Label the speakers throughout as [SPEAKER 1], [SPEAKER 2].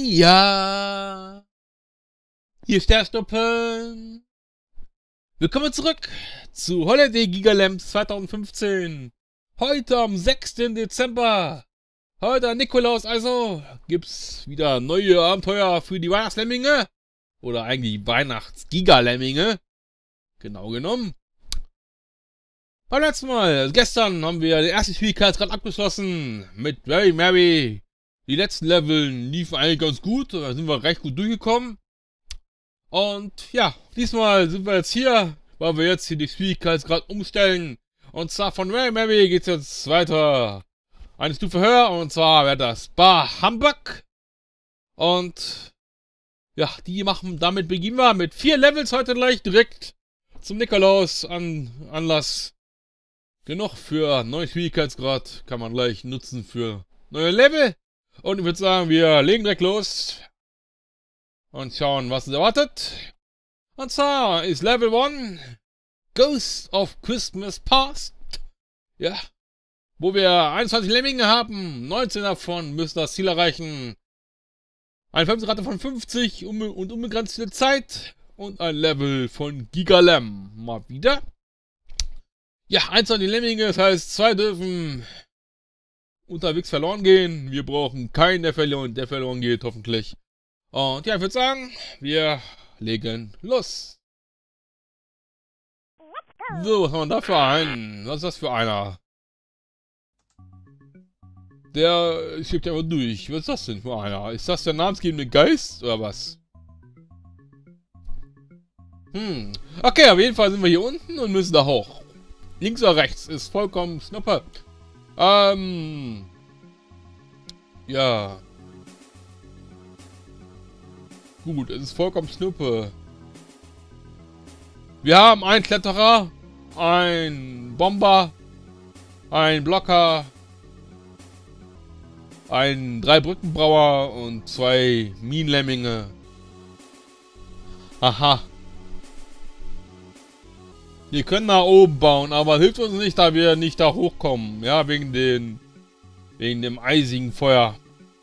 [SPEAKER 1] Ja, hier ist der Stoppen. Willkommen zurück zu Holiday Gigalamps 2015. Heute am 6. Dezember. Heute an Nikolaus also gibt's wieder neue Abenteuer für die Weihnachtslemminge. Oder eigentlich Weihnachts-Gigalemminge. Genau genommen. Beim letzten Mal, also gestern, haben wir den ersten Schwierigkeitsgrad abgeschlossen mit Very Merry. Die letzten Level liefen eigentlich ganz gut, da sind wir recht gut durchgekommen. Und ja, diesmal sind wir jetzt hier, weil wir jetzt hier die Schwierigkeitsgrad umstellen. Und zwar von Very Merry geht's jetzt weiter eine Stufe höher, und zwar wäre das Bar Humbug. Und ja, damit beginnen wir mit 4 Levels heute gleich direkt zum Nikolaus Anlass. Genug für neuen Schwierigkeitsgrad, kann man gleich nutzen für neue Level. Und ich würde sagen, wir legen direkt los und schauen, was uns erwartet. Und zwar ist Level 1 Ghost of Christmas Past. Ja, wo wir 21 Lemminge haben, 19 davon müssen das Ziel erreichen. Eine Verfolgungsrate von 50 und unbegrenzte Zeit und ein Level von Gigalam. Mal wieder. Ja, 21 Lemminge, das heißt 2 dürfen unterwegs verloren gehen. Wir brauchen keinen, der verloren geht, hoffentlich. Und ja, ich würde sagen, wir legen los. So, was haben wir da für einen? Was ist das für einer? Der schiebt ja immer durch. Was ist das denn für einer? Ist das der namensgebende Geist oder was? Okay, auf jeden Fall sind wir hier unten und müssen da hoch. Links oder rechts ist vollkommen Schnuppe. Ja. Gut, es ist vollkommen Schnuppe. Wir haben einen Kletterer, einen Bomber, einen Blocker, einen 3-Brückenbrauer und 2 Minenlemminge. Aha. Wir können nach oben bauen, aber hilft uns nicht, da wir nicht da hochkommen. Ja, wegen dem eisigen Feuer.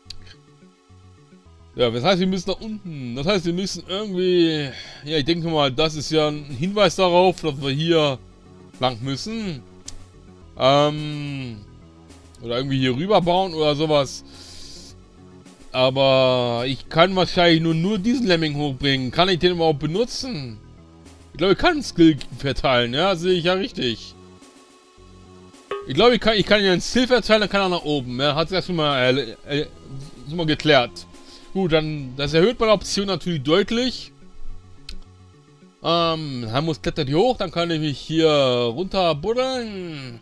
[SPEAKER 1] Ja, das heißt, wir müssen nach unten. Das heißt, wir müssen irgendwie... Ja, ich denke mal, das ist ja ein Hinweis darauf, dass wir hier lang müssen. Oder irgendwie hier rüber bauen oder sowas. Aber ich kann wahrscheinlich nur diesen Lemming hochbringen. Kann ich den überhaupt benutzen? Ich glaube, ich kann einen Skill verteilen, ja, sehe ich ja richtig. Ich glaube, ich kann ihn einen Skill verteilen, dann kann er nach oben. Ja, hat sich das schon mal geklärt. Gut, dann, das erhöht meine Option natürlich deutlich. Hammus klettert hier hoch, dann kann ich mich hier runter buddeln.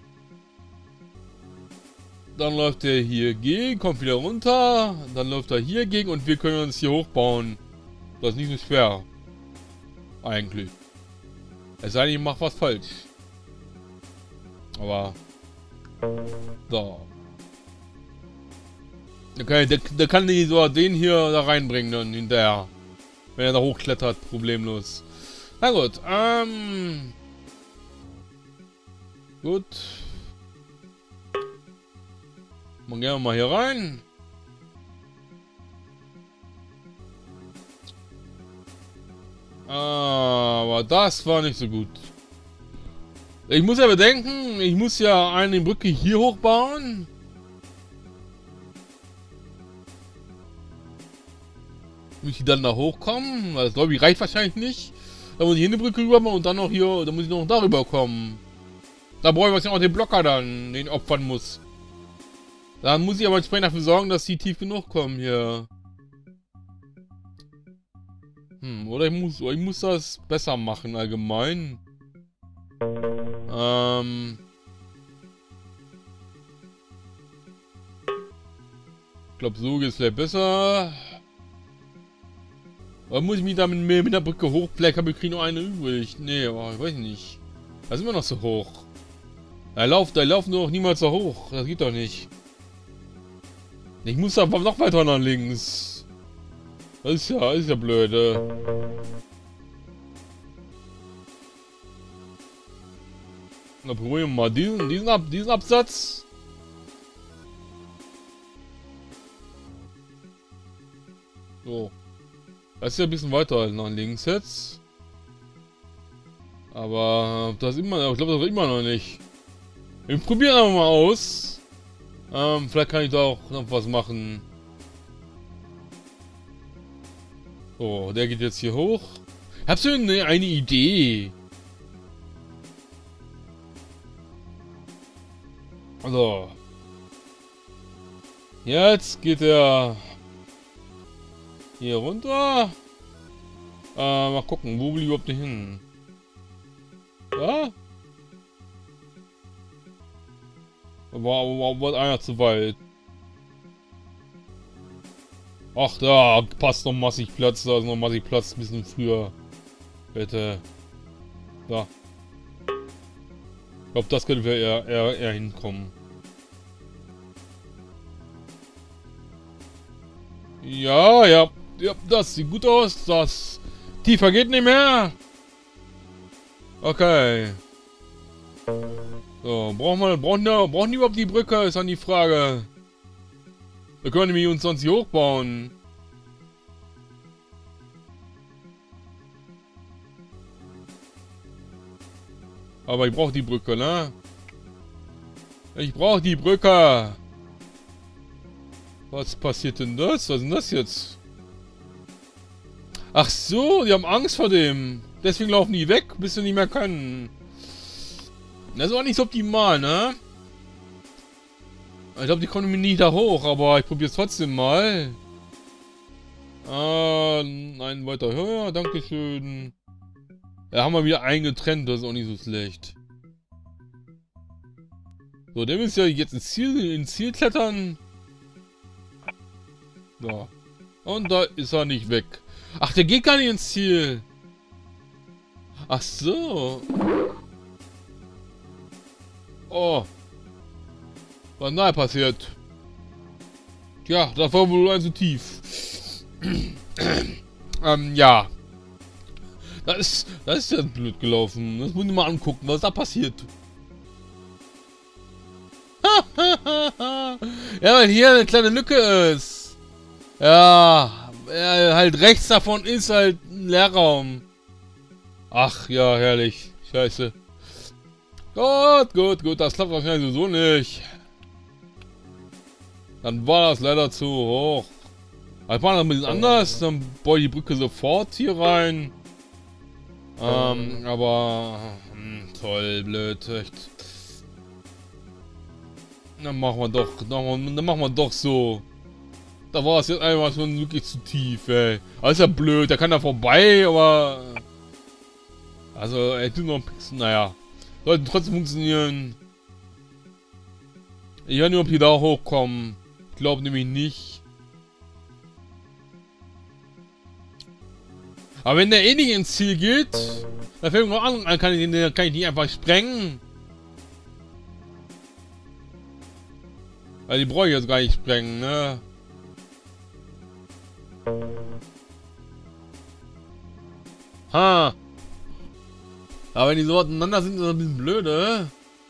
[SPEAKER 1] Dann läuft er hier gegen, kommt wieder runter. Dann läuft er hier gegen und wir können uns hier hochbauen. Das ist nicht so schwer. Eigentlich. Es sei denn, ich mache was falsch. Aber... So. Der kann die so den hier da reinbringen dann hinterher. Wenn er da hochklettert, problemlos. Na gut, gut. Gehen wir mal hier rein. Aber das war nicht so gut. Ich muss ja bedenken, ich muss ja eine Brücke hier hochbauen. Muss ich dann da hochkommen? Das glaube ich reicht wahrscheinlich nicht. Da muss ich hier eine Brücke rüber machen und dann noch hier, da muss ich noch darüber kommen. Da brauche ich wahrscheinlich auch den Blocker dann, den ich opfern muss. Da muss ich aber entsprechend dafür sorgen, dass die tief genug kommen hier. Oder ich muss das besser machen allgemein. Ich glaube, so geht es vielleicht besser. Oder muss ich mich da mit der Brücke hoch? Vielleicht habe ich noch eine übrig. Nee, aber ich weiß nicht. Da sind wir noch so hoch. Da laufen doch niemals so hoch. Das geht doch nicht. Ich muss da noch weiter nach links. Das ist ja blöde. Dann probieren wir mal diesen Absatz. So. Das ist ja ein bisschen weiter nach links jetzt. Aber das immer, ich glaube, das wird immer noch nicht. Wir probieren aber mal aus. Vielleicht kann ich da auch noch was machen. So, der geht jetzt hier hoch. Hast du eine Idee? Also. Jetzt geht er hier runter. Mal gucken, wo will ich überhaupt hin? Ja? War einer zu weit. Ach, da passt noch massig Platz. Da ist noch massig Platz. Ein bisschen früher. Bitte. Da. Ich glaube, das könnte wir eher hinkommen. Ja, ja. Ja, das sieht gut aus. Das tiefer geht nicht mehr. Okay. So, brauchen die überhaupt die Brücke? Ist dann die Frage. Wir können nämlich uns sonst hier hochbauen. Aber ich brauche die Brücke, ne? Ich brauche die Brücke. Was passiert denn das? Was ist denn das jetzt? Ach so, die haben Angst vor dem. Deswegen laufen die weg, bis sie nicht mehr können. Das ist auch nicht so optimal, ne? Ich glaube, die kommen nie da hoch, aber ich probiere es trotzdem mal. Nein, weiter höher, dankeschön. Ja, haben wir wieder eingetrennt, das ist auch nicht so schlecht. So, der müsste ja jetzt ins Ziel klettern. So. Und da ist er nicht weg. Ach, der geht gar nicht ins Ziel. Ach so. Oh. Was nahe passiert? Tja, das war wohl ein zu tief. Ja. Das ist ja blöd gelaufen. Das muss ich mal angucken, was da passiert. Ja, weil hier eine kleine Lücke ist. Ja, halt rechts davon ist halt ein Leerraum. Ach ja, herrlich. Scheiße. Gut, das klappt wahrscheinlich sowieso nicht. Dann war das leider zu hoch. Ich mache das ein bisschen anders, dann baue ich die Brücke sofort hier rein. Aber toll, blöd, echt. Dann machen wir doch so. Da war es jetzt einfach schon wirklich zu tief, ey. Das ist ja blöd, der kann da vorbei, aber... Also, er tut noch ein bisschen, naja. Sollte trotzdem funktionieren. Ich weiß nicht, ob die da hochkommen. Ich glaube nämlich nicht. Aber wenn der eh nicht ins Ziel geht, dann fällt mir noch an, kann ich nicht einfach sprengen. Weil die brauche ich jetzt gar nicht sprengen, ne? Ha! Aber wenn die so auseinander sind, ist das ein bisschen blöde.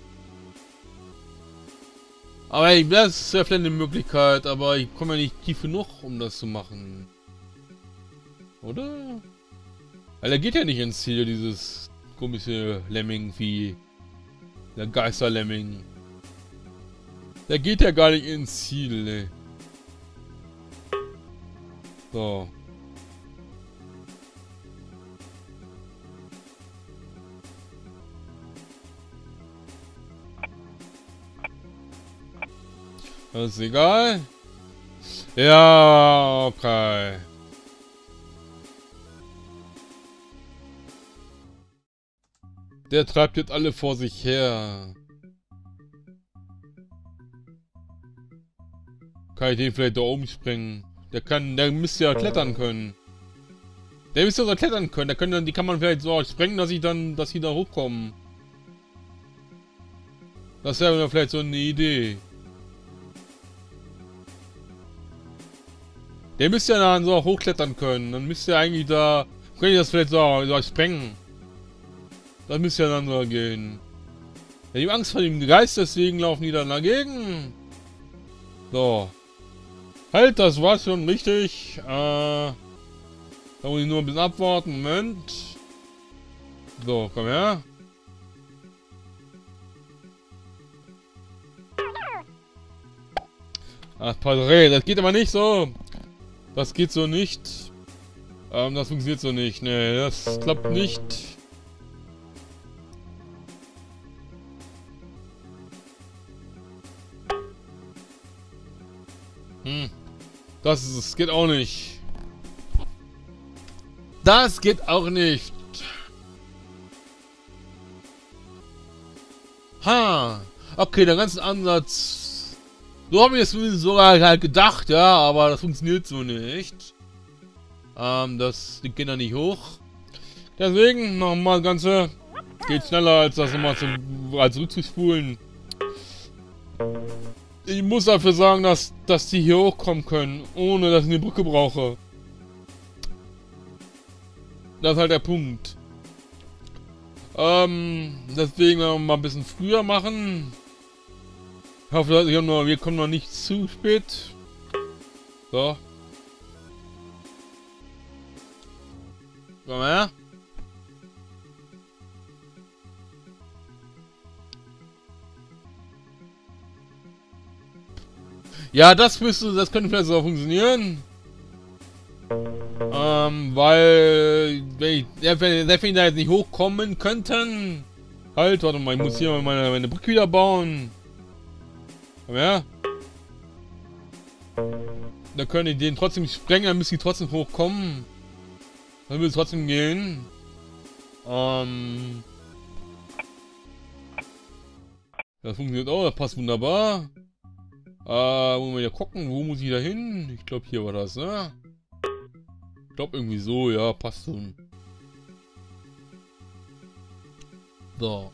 [SPEAKER 1] Aber ey, das ist ja vielleicht eine Möglichkeit, aber ich komme ja nicht tief genug, um das zu machen. Oder? Weil er geht ja nicht ins Ziel, dieses komische Lemming-Vieh. Der Geister-Lemming. Der geht ja gar nicht ins Ziel, ey. So. Das ist egal. Ja, okay. Der treibt jetzt alle vor sich her. Kann ich den vielleicht da oben springen? Der müsste ja klettern können. Der müsste ja so klettern können. Die kann man vielleicht so sprengen, dass sie da hochkommen. Das wäre vielleicht so eine Idee. Der müsste ja dann so hochklettern können. Dann müsste er eigentlich da... Könnte ich das vielleicht so sprengen. Das müsste ja dann so gehen. Ja, die haben Angst vor dem Geist, deswegen laufen die dann dagegen. So. Halt, das war's schon richtig. Da muss ich nur ein bisschen abwarten. Moment. So, komm her. Ach, Padre, das geht aber nicht so. Das geht so nicht. Das funktioniert so nicht. Nee, das klappt nicht. Das geht auch nicht. Das geht auch nicht. Ha. Okay, der ganze Ansatz. So habe ich es sogar halt gedacht, ja, aber das funktioniert so nicht. Die gehen da nicht hoch. Deswegen nochmal das Ganze. Geht schneller als das nochmal als zurückzuspulen. Ich muss dafür sagen, dass die hier hochkommen können, ohne dass ich eine Brücke brauche. Das ist halt der Punkt. Deswegen werden wir mal ein bisschen früher machen. Ich hoffe, wir kommen noch nicht zu spät. So. Komm her. Ja, das könnte vielleicht so funktionieren. Weil wenn die da jetzt nicht hochkommen könnten. Halt, warte mal, ich muss hier mal meine Brücke wieder bauen. Komm her. Da können die den trotzdem sprengen, dann müssen die trotzdem hochkommen. Dann will es trotzdem gehen. Das funktioniert auch, das passt wunderbar. Wollen wir ja gucken, wo muss ich da hin? Ich glaube, hier war das, ne? Ich glaube irgendwie so, ja, passt schon. So.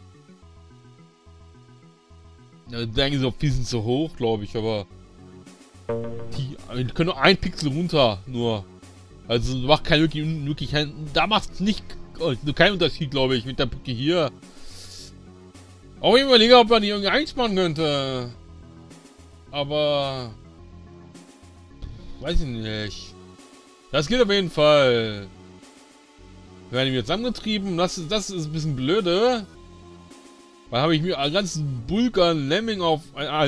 [SPEAKER 1] Ja, denken sie, die sind zu hoch, glaube ich, aber die können nur ein Pixel runter, nur. Also macht kein wirklich da macht nicht keinen Unterschied, glaube ich, mit der Brücke hier. Auch ich überlege, ob man die irgendwie einsparen könnte. Aber weiß ich nicht. Das geht auf jeden Fall. Wir werden jetzt zusammengetrieben. Das ist ein bisschen blöde. Weil habe ich mir einen ganzen Pulk an Lemming auf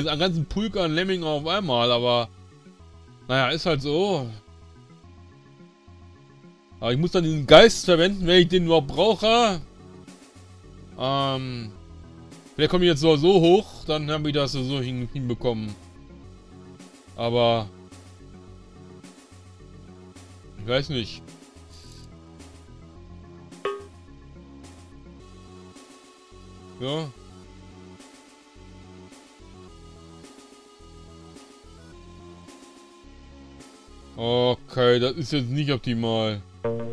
[SPEAKER 1] einmal, aber naja, ist halt so. Aber ich muss dann diesen Geist verwenden, wenn ich den überhaupt brauche. Vielleicht komme ich jetzt so hoch, dann haben wir das so hinbekommen. Aber ich weiß nicht. Ja. Okay, das ist jetzt nicht optimal.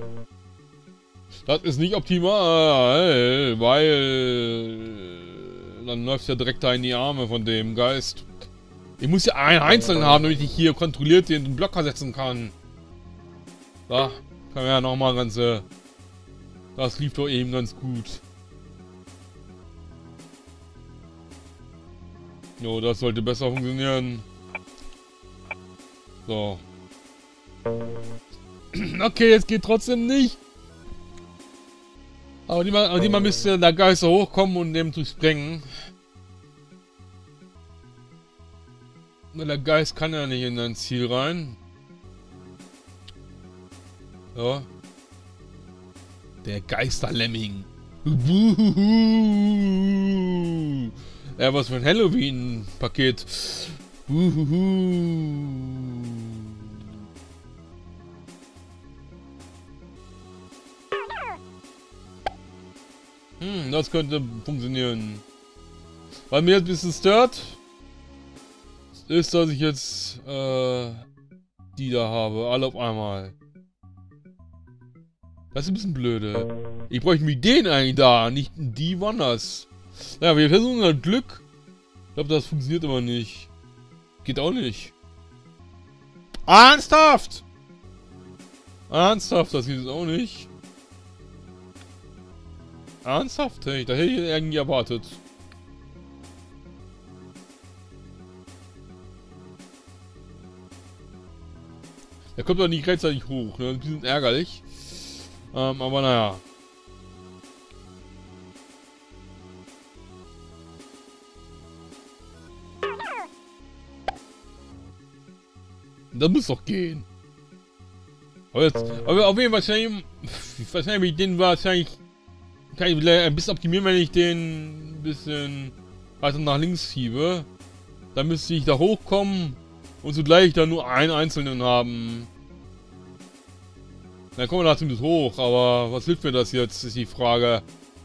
[SPEAKER 1] Das ist nicht optimal, weil dann läuft ja direkt da in die Arme von dem Geist. Ich muss ja einen einzelnen haben, damit ich hier kontrolliert den Blocker setzen kann. Da kann man ja nochmal ganze. Das lief doch eben ganz gut. Jo, das sollte besser funktionieren. So. Okay, es geht trotzdem nicht. Aber die müsste der Geister hochkommen und dem zu sprengen. Weil der Geist kann ja nicht in dein Ziel rein. So. Der Geisterlemming. Ja, was für ein Halloween-Paket. Das könnte funktionieren. Was mir jetzt ein bisschen stört, ist, dass ich jetzt die da habe, alle auf einmal. Das ist ein bisschen blöde. Ich bräuchte mit denen eigentlich da, nicht die woanders. Ja, wir versuchen halt Glück. Ich glaube, das funktioniert aber nicht. Geht auch nicht. Ernsthaft! Ernsthaft, das geht jetzt auch nicht. Ernsthaft? Hey, da hätte ich irgendwie erwartet. Er kommt doch nicht rechtzeitig hoch, ne? Die sind ärgerlich. Aber naja. Das muss doch gehen. Aber jetzt, aber auf jeden Fall wahrscheinlich den wahrscheinlich kann ich ein bisschen optimieren, wenn ich den ein bisschen weiter nach links schiebe. Dann müsste ich da hochkommen und zugleich dann nur einen einzelnen haben. Dann kommen wir da zumindest hoch, aber was hilft mir das jetzt, ist die Frage.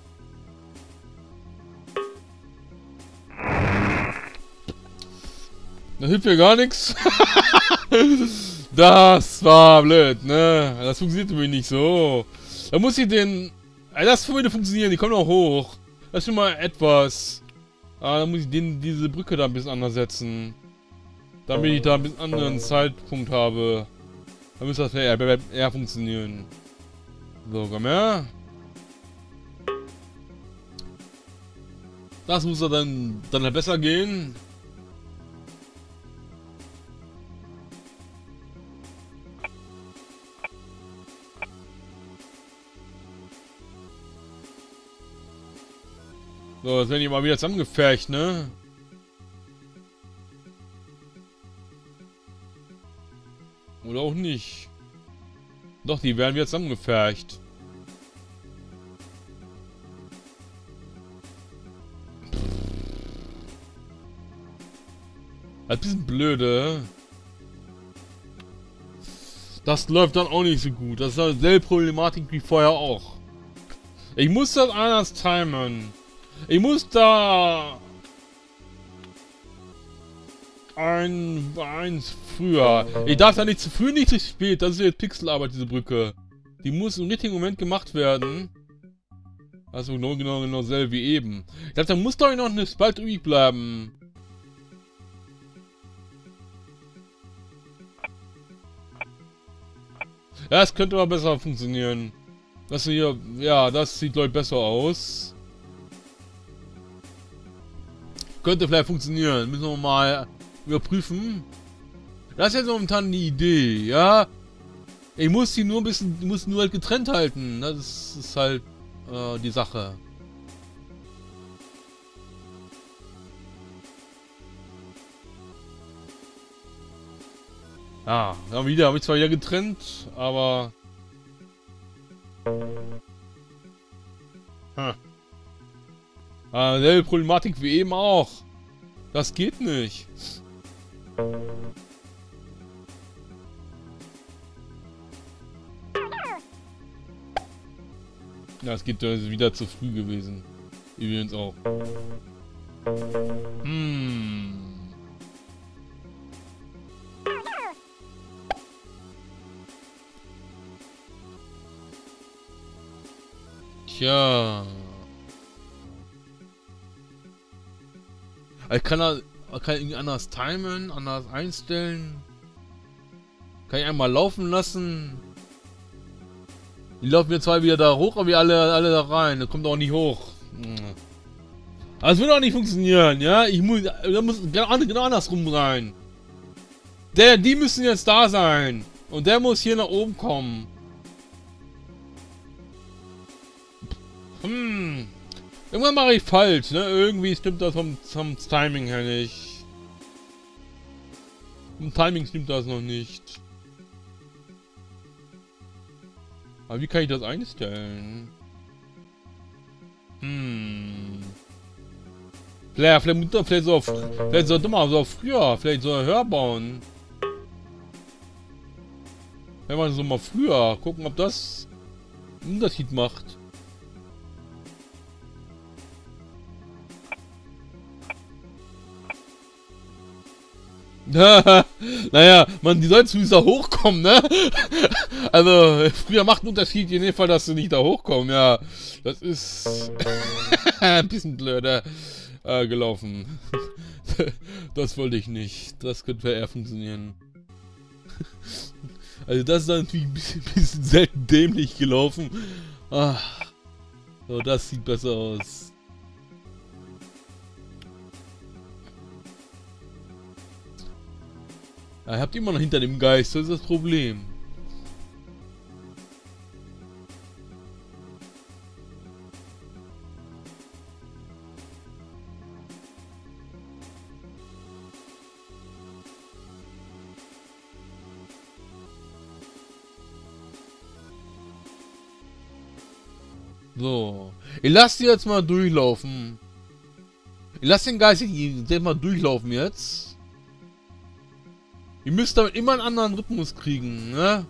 [SPEAKER 1] Das hilft mir gar nichts. Das war blöd, ne? Das funktioniert nämlich nicht so. Da muss ich den... Das würde funktionieren, die kommen auch hoch. Das ist schon mal etwas. Da muss ich diese Brücke da ein bisschen anders setzen. Damit ich da ein bisschen anderen Zeitpunkt habe. Dann müsste das eher funktionieren. So, komm her. Das muss dann halt besser gehen. So, jetzt werden die mal wieder zusammengefercht, ne? Oder auch nicht. Doch, die werden wieder zusammengefercht. Ein bisschen blöde. Das läuft dann auch nicht so gut. Das ist dieselbe Problematik wie vorher auch. Ich muss das anders timen. Ich muss da... eins früher. Ich darf ja nicht zu früh, nicht zu spät. Das ist jetzt Pixelarbeit, diese Brücke. Die muss im richtigen Moment gemacht werden. Also genau dasselbe wie eben. Ich dachte, da muss doch noch eine Spalt übrig bleiben. Ja, es könnte aber besser funktionieren. Das hier, ja, das sieht, glaube ich, besser aus. Könnte vielleicht funktionieren. Müssen wir mal überprüfen. Das ist jetzt momentan die Idee, ja. Ich muss die nur ein bisschen, die muss nur halt getrennt halten. Das ist halt die Sache. Ja, habe ich zwar wieder getrennt, aber... Selbe Problematik wie eben auch. Das geht nicht. Ja, es geht wieder zu früh gewesen. Übrigens auch. Tja. Ich kann irgendwie anders timen, anders einstellen. Kann ich einmal laufen lassen. Die laufen wir zwar wieder da hoch, aber wir alle da rein. Das kommt auch nicht hoch. Aber es wird auch nicht funktionieren, ja? Da muss genau andersrum sein. Die müssen jetzt da sein. Und der muss hier nach oben kommen. Irgendwann mache ich falsch, ne? Irgendwie stimmt das vom Timing her nicht. Vom Timing stimmt das noch nicht. Aber wie kann ich das einstellen? Vielleicht sollte man so früher, vielleicht so höher bauen. Wenn man so mal früher gucken, ob das einen Unterschied macht. Naja, die sollten zumindest da hochkommen, ne? Also, früher macht einen Unterschied in dem Fall, dass sie nicht da hochkommen, ja. Das ist ein bisschen blöder gelaufen. Das wollte ich nicht. Das könnte eher funktionieren. Also, das ist natürlich ein bisschen selten dämlich gelaufen. So, das sieht besser aus. Ihr habt immer noch hinter dem Geist, das ist das Problem. So. Ich lasse die jetzt mal durchlaufen. Ich lasse den Geist jetzt mal durchlaufen jetzt. Ihr müsst damit immer einen anderen Rhythmus kriegen, ne?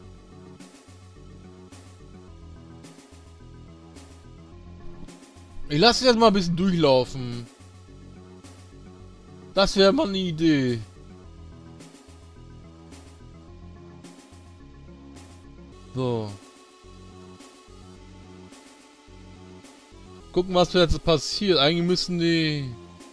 [SPEAKER 1] Ich lasse jetzt mal ein bisschen durchlaufen. Das wäre mal eine Idee. So. Gucken, was jetzt passiert. Eigentlich müssen die...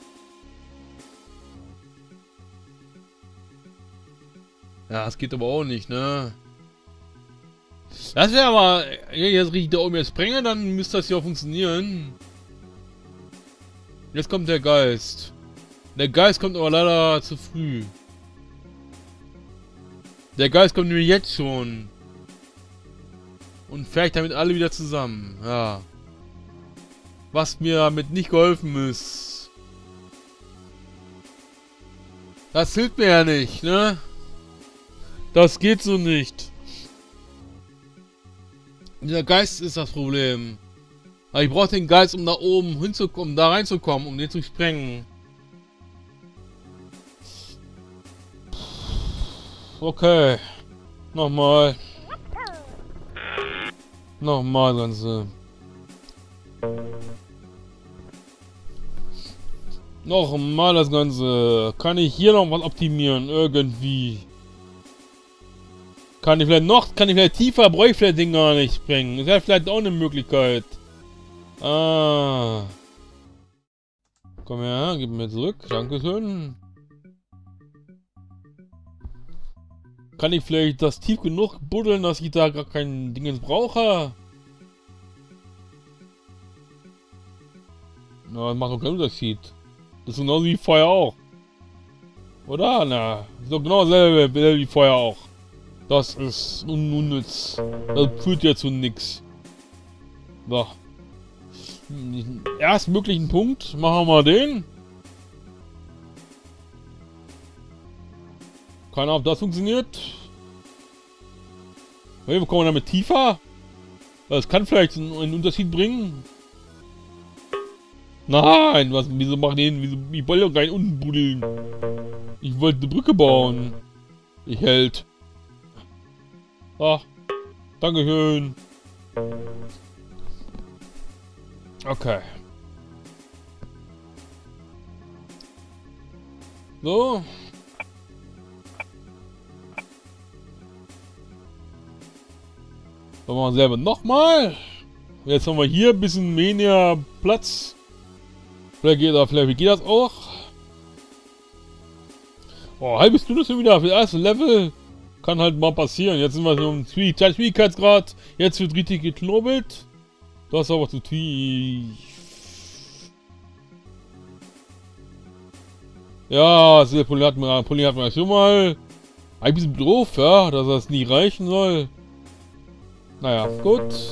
[SPEAKER 1] Ja, das geht aber auch nicht, ne? Das wäre aber... Jetzt richtig da oben jetzt bringe, dann müsste das ja auch funktionieren. Jetzt kommt der Geist. Der Geist kommt aber leider zu früh. Der Geist kommt nämlich jetzt schon. Und fährt damit alle wieder zusammen. Ja. Was mir damit nicht geholfen ist. Das hilft mir ja nicht, ne? Das geht so nicht. Der Geist ist das Problem. Aber ich brauche den Geist, um da oben hinzukommen, da reinzukommen, um den zu sprengen. Okay. Nochmal. Nochmal, Ganze. Nochmal das Ganze. Kann ich hier noch was optimieren? Irgendwie. Kann ich vielleicht tiefer, brauche ich vielleicht den gar nicht sprengen. Das wäre vielleicht auch eine Möglichkeit. Ah. Komm her, gib mir zurück. Dankeschön. Kann ich vielleicht das tief genug buddeln, dass ich da gar kein Dingens brauche? Na, das macht doch keinen Unterschied. Das ist genauso wie Feuer auch. Oder? Na, ist doch genau dasselbe wie Feuer auch. Das ist unnütz. Das führt ja zu nix. So. Erst möglichen Punkt. Machen wir mal den. Keine Ahnung, ob das funktioniert. Hey, wo kommen wir damit tiefer? Das kann vielleicht einen Unterschied bringen. Nein, wieso machen die hin? Ich wollte doch gar nicht unten buddeln. Ich wollte eine Brücke bauen. Ich hält. Ach, dankeschön. Okay. So. Dann machen wir selber nochmal. Jetzt haben wir hier ein bisschen weniger Platz. Vielleicht geht das auch. Oh, halbe Stunde schon wieder für das erste Level. Kann halt mal passieren. Jetzt sind wir so im Schwierigkeitsgrad. Jetzt wird richtig geknobelt. Das ist aber zu tief. Ja, also der Pulli hat mir schon mal ein bisschen doof, ja, dass das nie reichen soll. Naja, gut.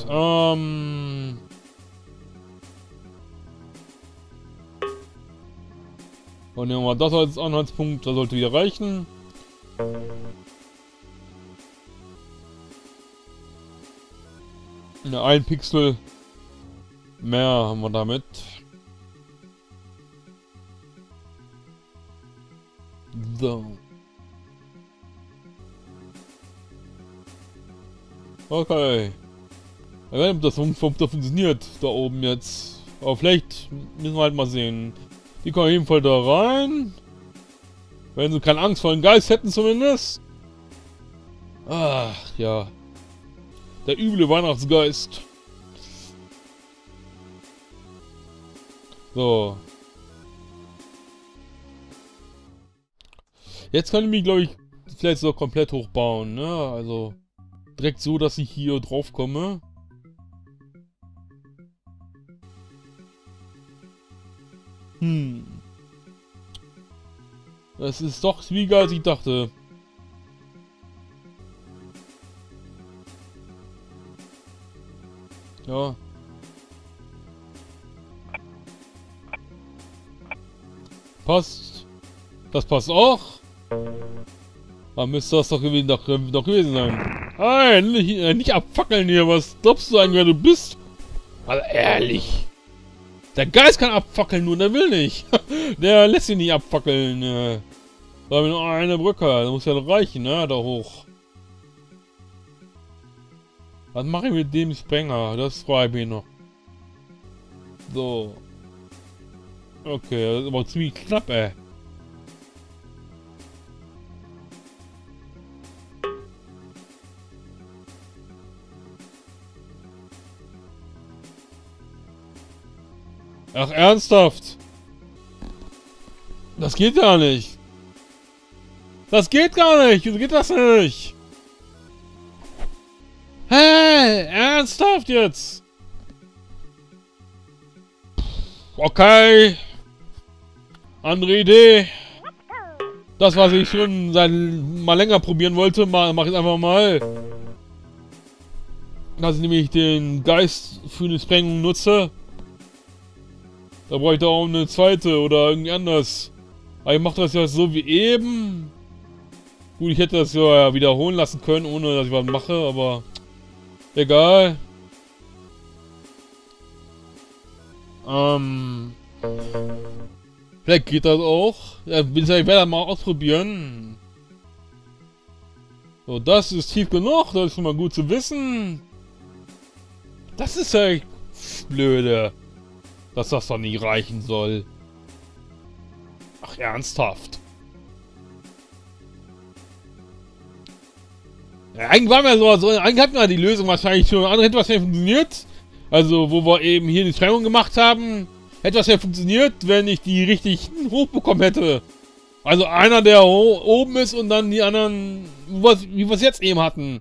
[SPEAKER 1] Und nehmen wir das als Anhaltspunkt, das sollte wieder reichen. Ja, ein Pixel mehr haben wir damit. So. Okay. Ich weiß nicht, ob das funktioniert da oben jetzt. Aber vielleicht müssen wir halt mal sehen. Die kommen auf jeden Fall da rein. Wenn sie keine Angst vor dem Geist hätten zumindest. Ach, ja. Der üble Weihnachtsgeist. So. Jetzt kann ich mich, glaube ich, vielleicht so komplett hochbauen, ne? Also direkt so, dass ich hier drauf komme. Das ist doch schwieriger, als ich dachte. Ja. Passt. Das passt auch. Dann müsste das doch gewesen sein. Nein, nicht abfackeln hier. Was glaubst du eigentlich, wer du bist? Also ehrlich. Der Geist kann abfackeln, nur der will nicht. Der lässt sich nicht abfackeln. Da haben wir nur eine Brücke. Das muss ja reichen, ne? Da hoch. Was mache ich mit dem Sprenger? Das frage ich mich noch. So. Okay, das ist aber ziemlich knapp, ey. Ach, ernsthaft? Das geht gar nicht. Das geht gar nicht. Wieso geht das nicht? Hä? Ernsthaft jetzt? Okay. Andere Idee. Das, was ich schon mal länger probieren wollte, mach ich einfach mal. Dass ich nämlich den Geist für eine Sprengung nutze. Da brauche ich da auch eine zweite oder irgendwie anders. Aber ich mache das ja so wie eben. Gut, ich hätte das ja wiederholen lassen können, ohne dass ich was mache, aber egal. Vielleicht geht das auch. Ja, ich werde das mal ausprobieren. So, das ist tief genug, das ist schon mal gut zu wissen. Das ist ja echt blöde, dass das doch nicht reichen soll. Ach, ernsthaft. Ja, eigentlich war mir so, eigentlich hatten wir die Lösung wahrscheinlich schon. Andere hätte wahrscheinlich funktioniert. Also, wo wir eben hier die Sprengung gemacht haben, hätte das ja funktioniert, wenn ich die richtig hochbekommen hätte. Also einer, der oben ist und dann die anderen, wie wir es jetzt eben hatten.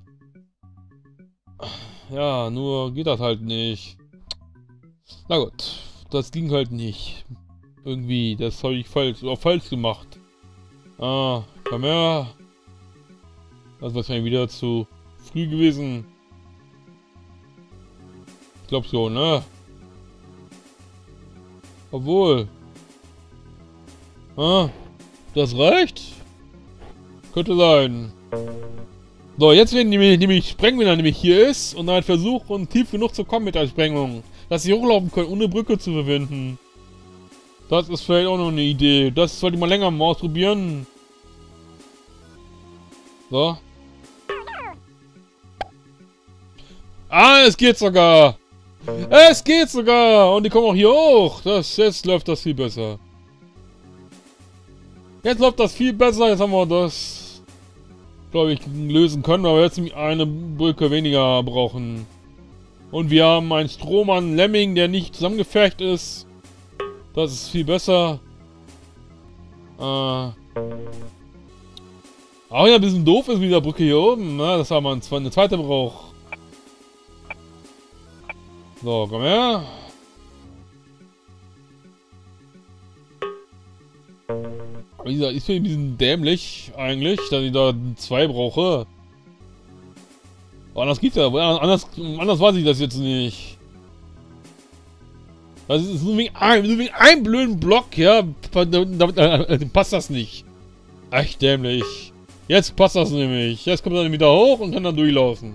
[SPEAKER 1] Ja, nur geht das halt nicht. Na gut, das ging halt nicht. Irgendwie, das habe ich falsch gemacht. Ah, komm her. Das ist wahrscheinlich wieder zu früh gewesen. Ich glaube so, ne? Obwohl. Ah, das reicht? Könnte sein. So, jetzt werden die nämlich sprengen, wenn er nämlich hier ist und dann versuchen, tief genug zu kommen mit der Sprengung. Dass sie hochlaufen können, ohne Brücke zu verwenden. Das ist vielleicht auch noch eine Idee. Das sollte ich mal länger mal ausprobieren. So. Ah, es geht sogar. Es geht sogar. Und die kommen auch hier hoch. Jetzt läuft das viel besser. Jetzt läuft das viel besser. Jetzt haben wir das, glaube ich, lösen können. Aber jetzt eine Brücke weniger brauchen. Und wir haben einen Strohmann Lemming, der nicht zusammengefercht ist. Das ist viel besser. Auch ja, ein bisschen doof ist mit der Brücke hier oben. Ne? Das haben wir eine zweite braucht. So, komm her. Wie gesagt, ich finde ein bisschen dämlich eigentlich, dass ich da zwei brauche. Aber anders geht's ja. Anders weiß ich das jetzt nicht. Das ist nur wegen einem blöden Block, ja. Damit passt das nicht. Echt dämlich. Jetzt passt das nämlich. Jetzt kommt er dann wieder hoch und kann dann durchlaufen.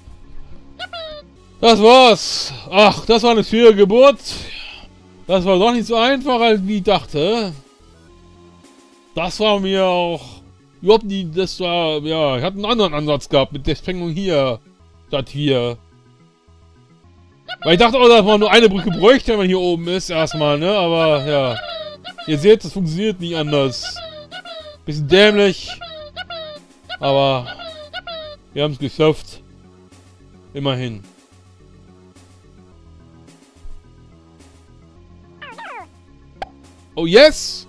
[SPEAKER 1] Das war's. Ach, das war eine schwere Geburt. Das war doch nicht so einfach, als wie ich dachte. Das war mir auch überhaupt nie, das war, ja, ich hatte einen anderen Ansatz gehabt mit der Sprengung hier, statt hier. Weil ich dachte auch, dass man nur eine Brücke bräuchte, wenn man hier oben ist, erstmal, ne, aber, ja. Ihr seht, das funktioniert nicht anders. Bisschen dämlich. Aber, wir haben es geschafft. Immerhin. Oh yes!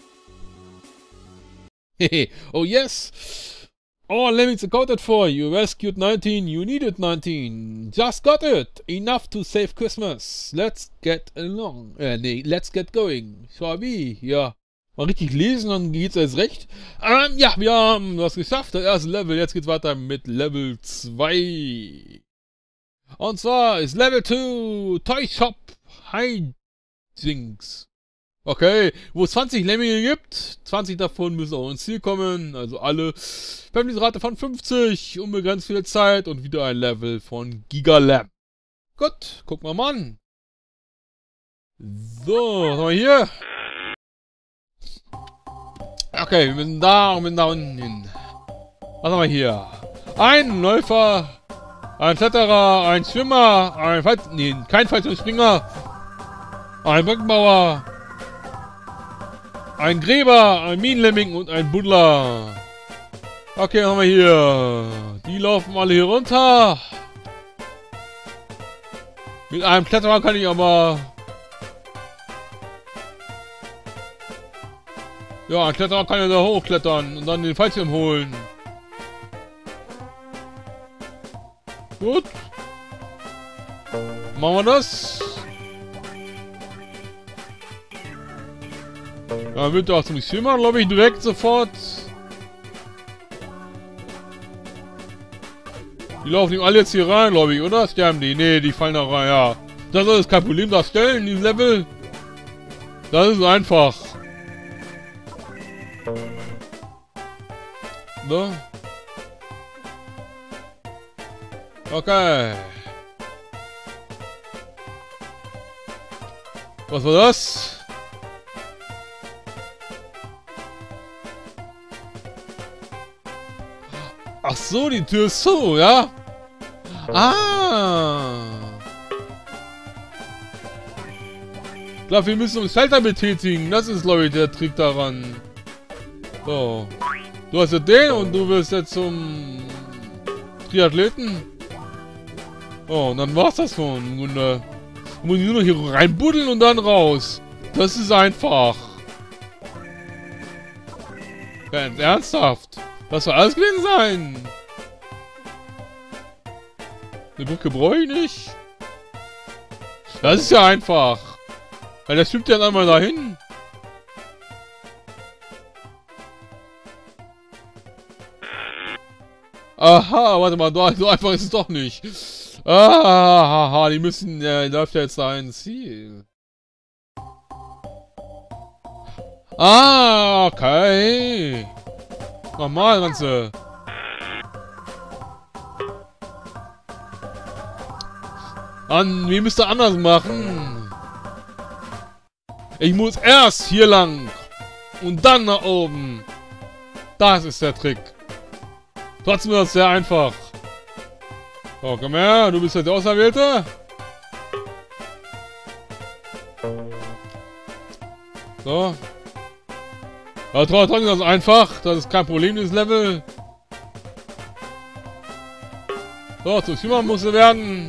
[SPEAKER 1] Oh yes! All lemmings accounted for. You rescued 19, you needed 19. Just got it! Enough to save Christmas. Let's get along. Nee, let's get going. Shall we? Ja. Mal richtig lesen, dann geht's erst recht. Ja, wir haben das geschafft. Das erste Level. Jetzt geht's weiter mit Level 2. Und zwar ist Level 2 Toy Shop Hijinks. Okay, wo es 20 Lemminge gibt, 20 davon müssen auch ins Ziel kommen, also alle. Verbliebensrate von 50, unbegrenzt viel Zeit und wieder ein Level von Gigalam. Gut, gucken wir mal an. So, was haben wir hier? Okay, wir müssen da und müssen da unten hin. Was haben wir hier? Ein Läufer, ein Kletterer, ein Schwimmer, kein Fallschirmspringer, ein Brückenbauer, ein Gräber, ein Minenlemming und ein Buddler. Okay, was haben wir hier? Die laufen alle hier runter. Mit einem Kletterer kann ich aber... Ja, ein Kletterer kann ja da hochklettern und dann den Fallschirm holen. Gut. Machen wir das. Ja, wird auch zum Schwimmer, glaube ich, direkt sofort. Die laufen ihm alle jetzt hier rein, glaube ich, oder? Sterben die? Ne, die fallen da rein, ja. Das ist kein Problem darstellen, die Level. Das ist einfach. So. Okay. Was war das? Ach so, die Tür ist so, ja? Ah. Ich glaube, wir müssen uns Schalter betätigen. Das ist, glaube ich, der Trick daran. So. Du hast ja den und du wirst jetzt zum Triathleten. Oh, und dann war's das schon im Grunde. Du musst nur noch hier reinbuddeln und dann raus. Das ist einfach. Ganz ernsthaft. Das soll alles gewesen sein. Eine Brücke brauche ich nicht. Das ist ja einfach. Weil der schwimmt ja dann mal dahin. Aha, warte mal, so einfach ist es doch nicht. Ah, die müssen, läuft ja jetzt da ins Ziel. Ah, okay. Nochmal, Ganze. Wie müsst ihr anders machen? Ich muss erst hier lang. Und dann nach oben. Das ist der Trick. Trotzdem ist das sehr einfach. So, komm her, du bist ja der Auserwählte. So. Aber trotzdem ist das einfach. Das ist kein Problem, dieses Level. So, zu Schwimmer muss er werden.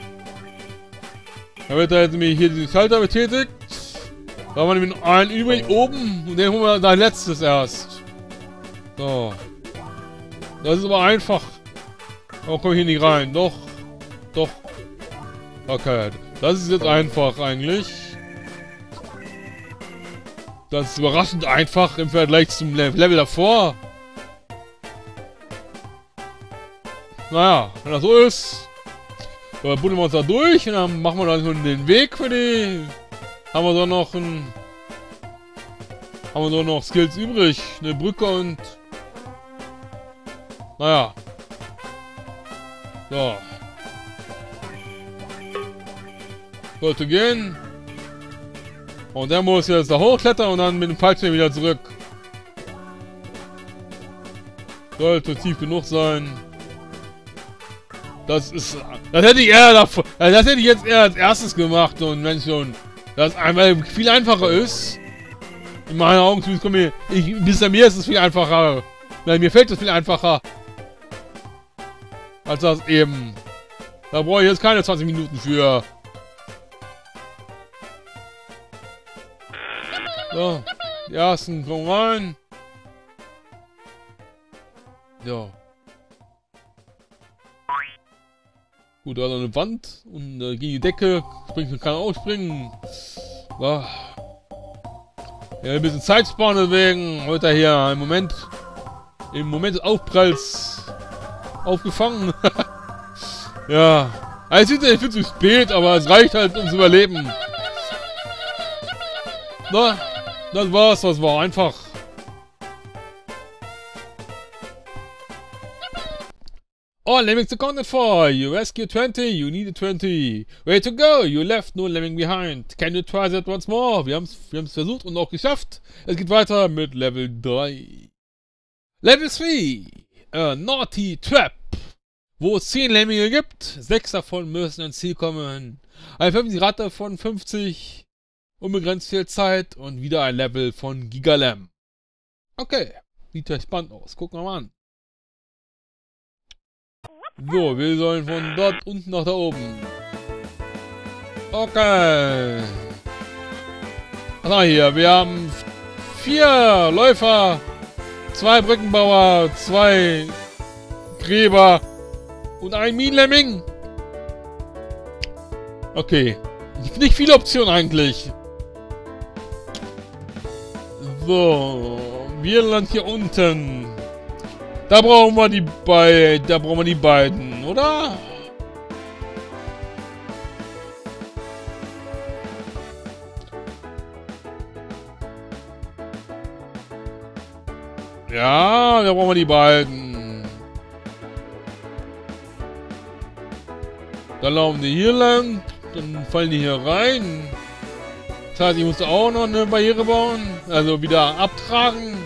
[SPEAKER 1] Da wird er jetzt nämlich hier diesen Schalter betätigt. Da haben wir nämlich einen übrig oben. Und den holen wir als letztes erst. So. Das ist aber einfach. Oh, komm ich hier nicht rein. Doch. Doch. Okay. Das ist jetzt einfach eigentlich. Das ist überraschend einfach im Vergleich zum Level davor. Naja, wenn das so ist, dann buddeln wir uns da durch und dann machen wir dann so den Weg für die. Haben wir dann noch Skills übrig. Eine Brücke und. Naja. So. Sollte gehen. Und der muss jetzt da hochklettern und dann mit dem Fallschirm wieder zurück. Sollte tief genug sein. Das hätte ich das hätte ich jetzt eher als erstes gemacht und wenn schon das einmal viel einfacher ist. In meinen Augen zumindest bis bei mir ist es viel einfacher. Nein, mir fällt es viel einfacher. Als das eben. Da brauche ich jetzt keine 20 Minuten für. So, die ersten kommen rein. Ja. Gut, da ist eine Wand und gegen die Decke kann er auch springen. So. Ja, ein bisschen Zeit sparen, deswegen wird er hier im Moment des Aufpralls aufgefangen. Ja, Also, es ist viel zu spät, aber es reicht halt, um zu überleben. Na, das war's, das war einfach. All lemmings accounted for. You rescued 20, you needed 20. Way to go, you left no lemming behind. Can you try that once more? Wir haben's versucht und auch geschafft. Es geht weiter mit Level 3. Level 3. A Naughty Trap. Wo es 10 Lemminge gibt, 6 davon müssen ins Ziel kommen. Eine 50 Rate von 50, unbegrenzt viel Zeit und wieder ein Level von Gigalem. Okay, sieht ja spannend aus. Gucken wir mal an. So, wir sollen von dort unten nach da oben. Okay. Was hier? Wir haben 4 Läufer, 2 Brückenbauer, 2 Gräber und ein Minenlemming. Okay. Nicht viele Optionen eigentlich. So. Wir landen hier unten. Da brauchen wir die beiden, oder? Ja, da brauchen wir die beiden. Dann laufen die hier lang, dann fallen die hier rein. Das heißt, ich musste auch noch eine Barriere bauen, also wieder abtragen.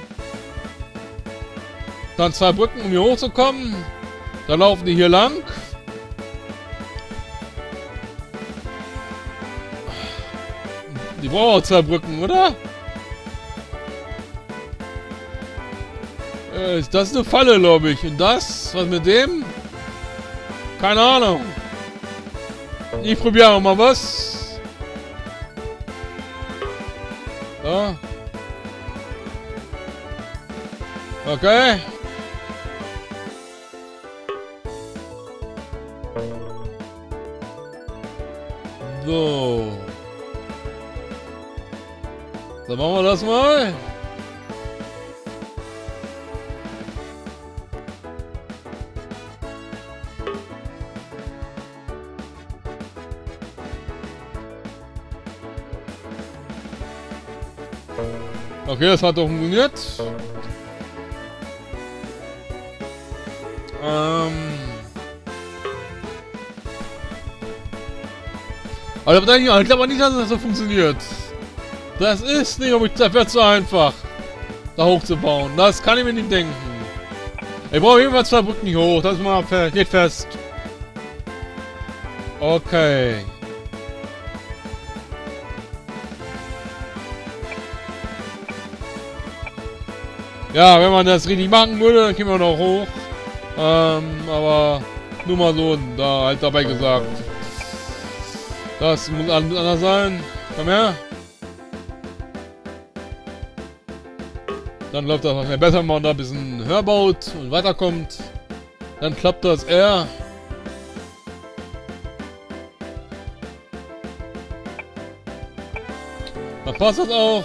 [SPEAKER 1] Dann 2 Brücken, um hier hochzukommen. Dann laufen die hier lang. Die brauchen auch 2 Brücken, oder? Ist das eine Falle, glaube ich. Und das? Was mit dem? Keine Ahnung. Ich probiere mal was. Ja. Okay. So. Dann machen wir das mal. Okay, das hat doch funktioniert. Aber ich glaube nicht, dass das so funktioniert. Das ist nicht, das wird zu einfach, da hochzubauen. Das kann ich mir nicht denken. Ich brauche jedenfalls 2 Brücken nicht hoch. Das mal geht fest. Okay. Ja, wenn man das richtig machen würde, dann kämen wir noch hoch. Aber nur mal so, da halt dabei gesagt. Das muss anders sein. Komm her. Dann läuft das noch besser, wenn man da ein bisschen höher baut und weiterkommt. Dann klappt das eher. Dann passt das auch.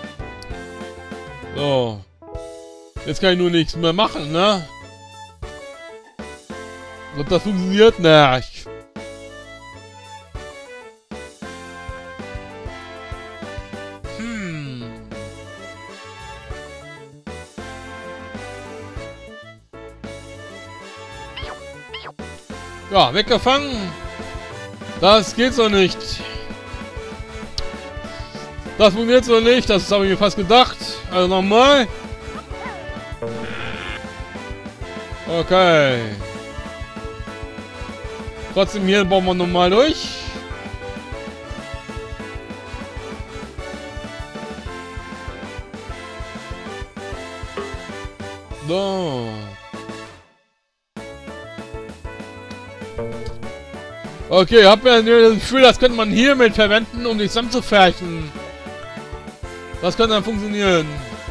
[SPEAKER 1] So. Jetzt kann ich nur nichts mehr machen, ne? Ob das funktioniert? Nicht. Ja, weggefangen. Das geht so nicht. Das funktioniert so nicht. Das habe ich mir fast gedacht. Also nochmal. Okay. Trotzdem hier bauen wir nochmal durch. So. Okay, ich habe ja das Gefühl, das könnte man hiermit verwenden, um die zusammenzufärchen. Das könnte dann funktionieren.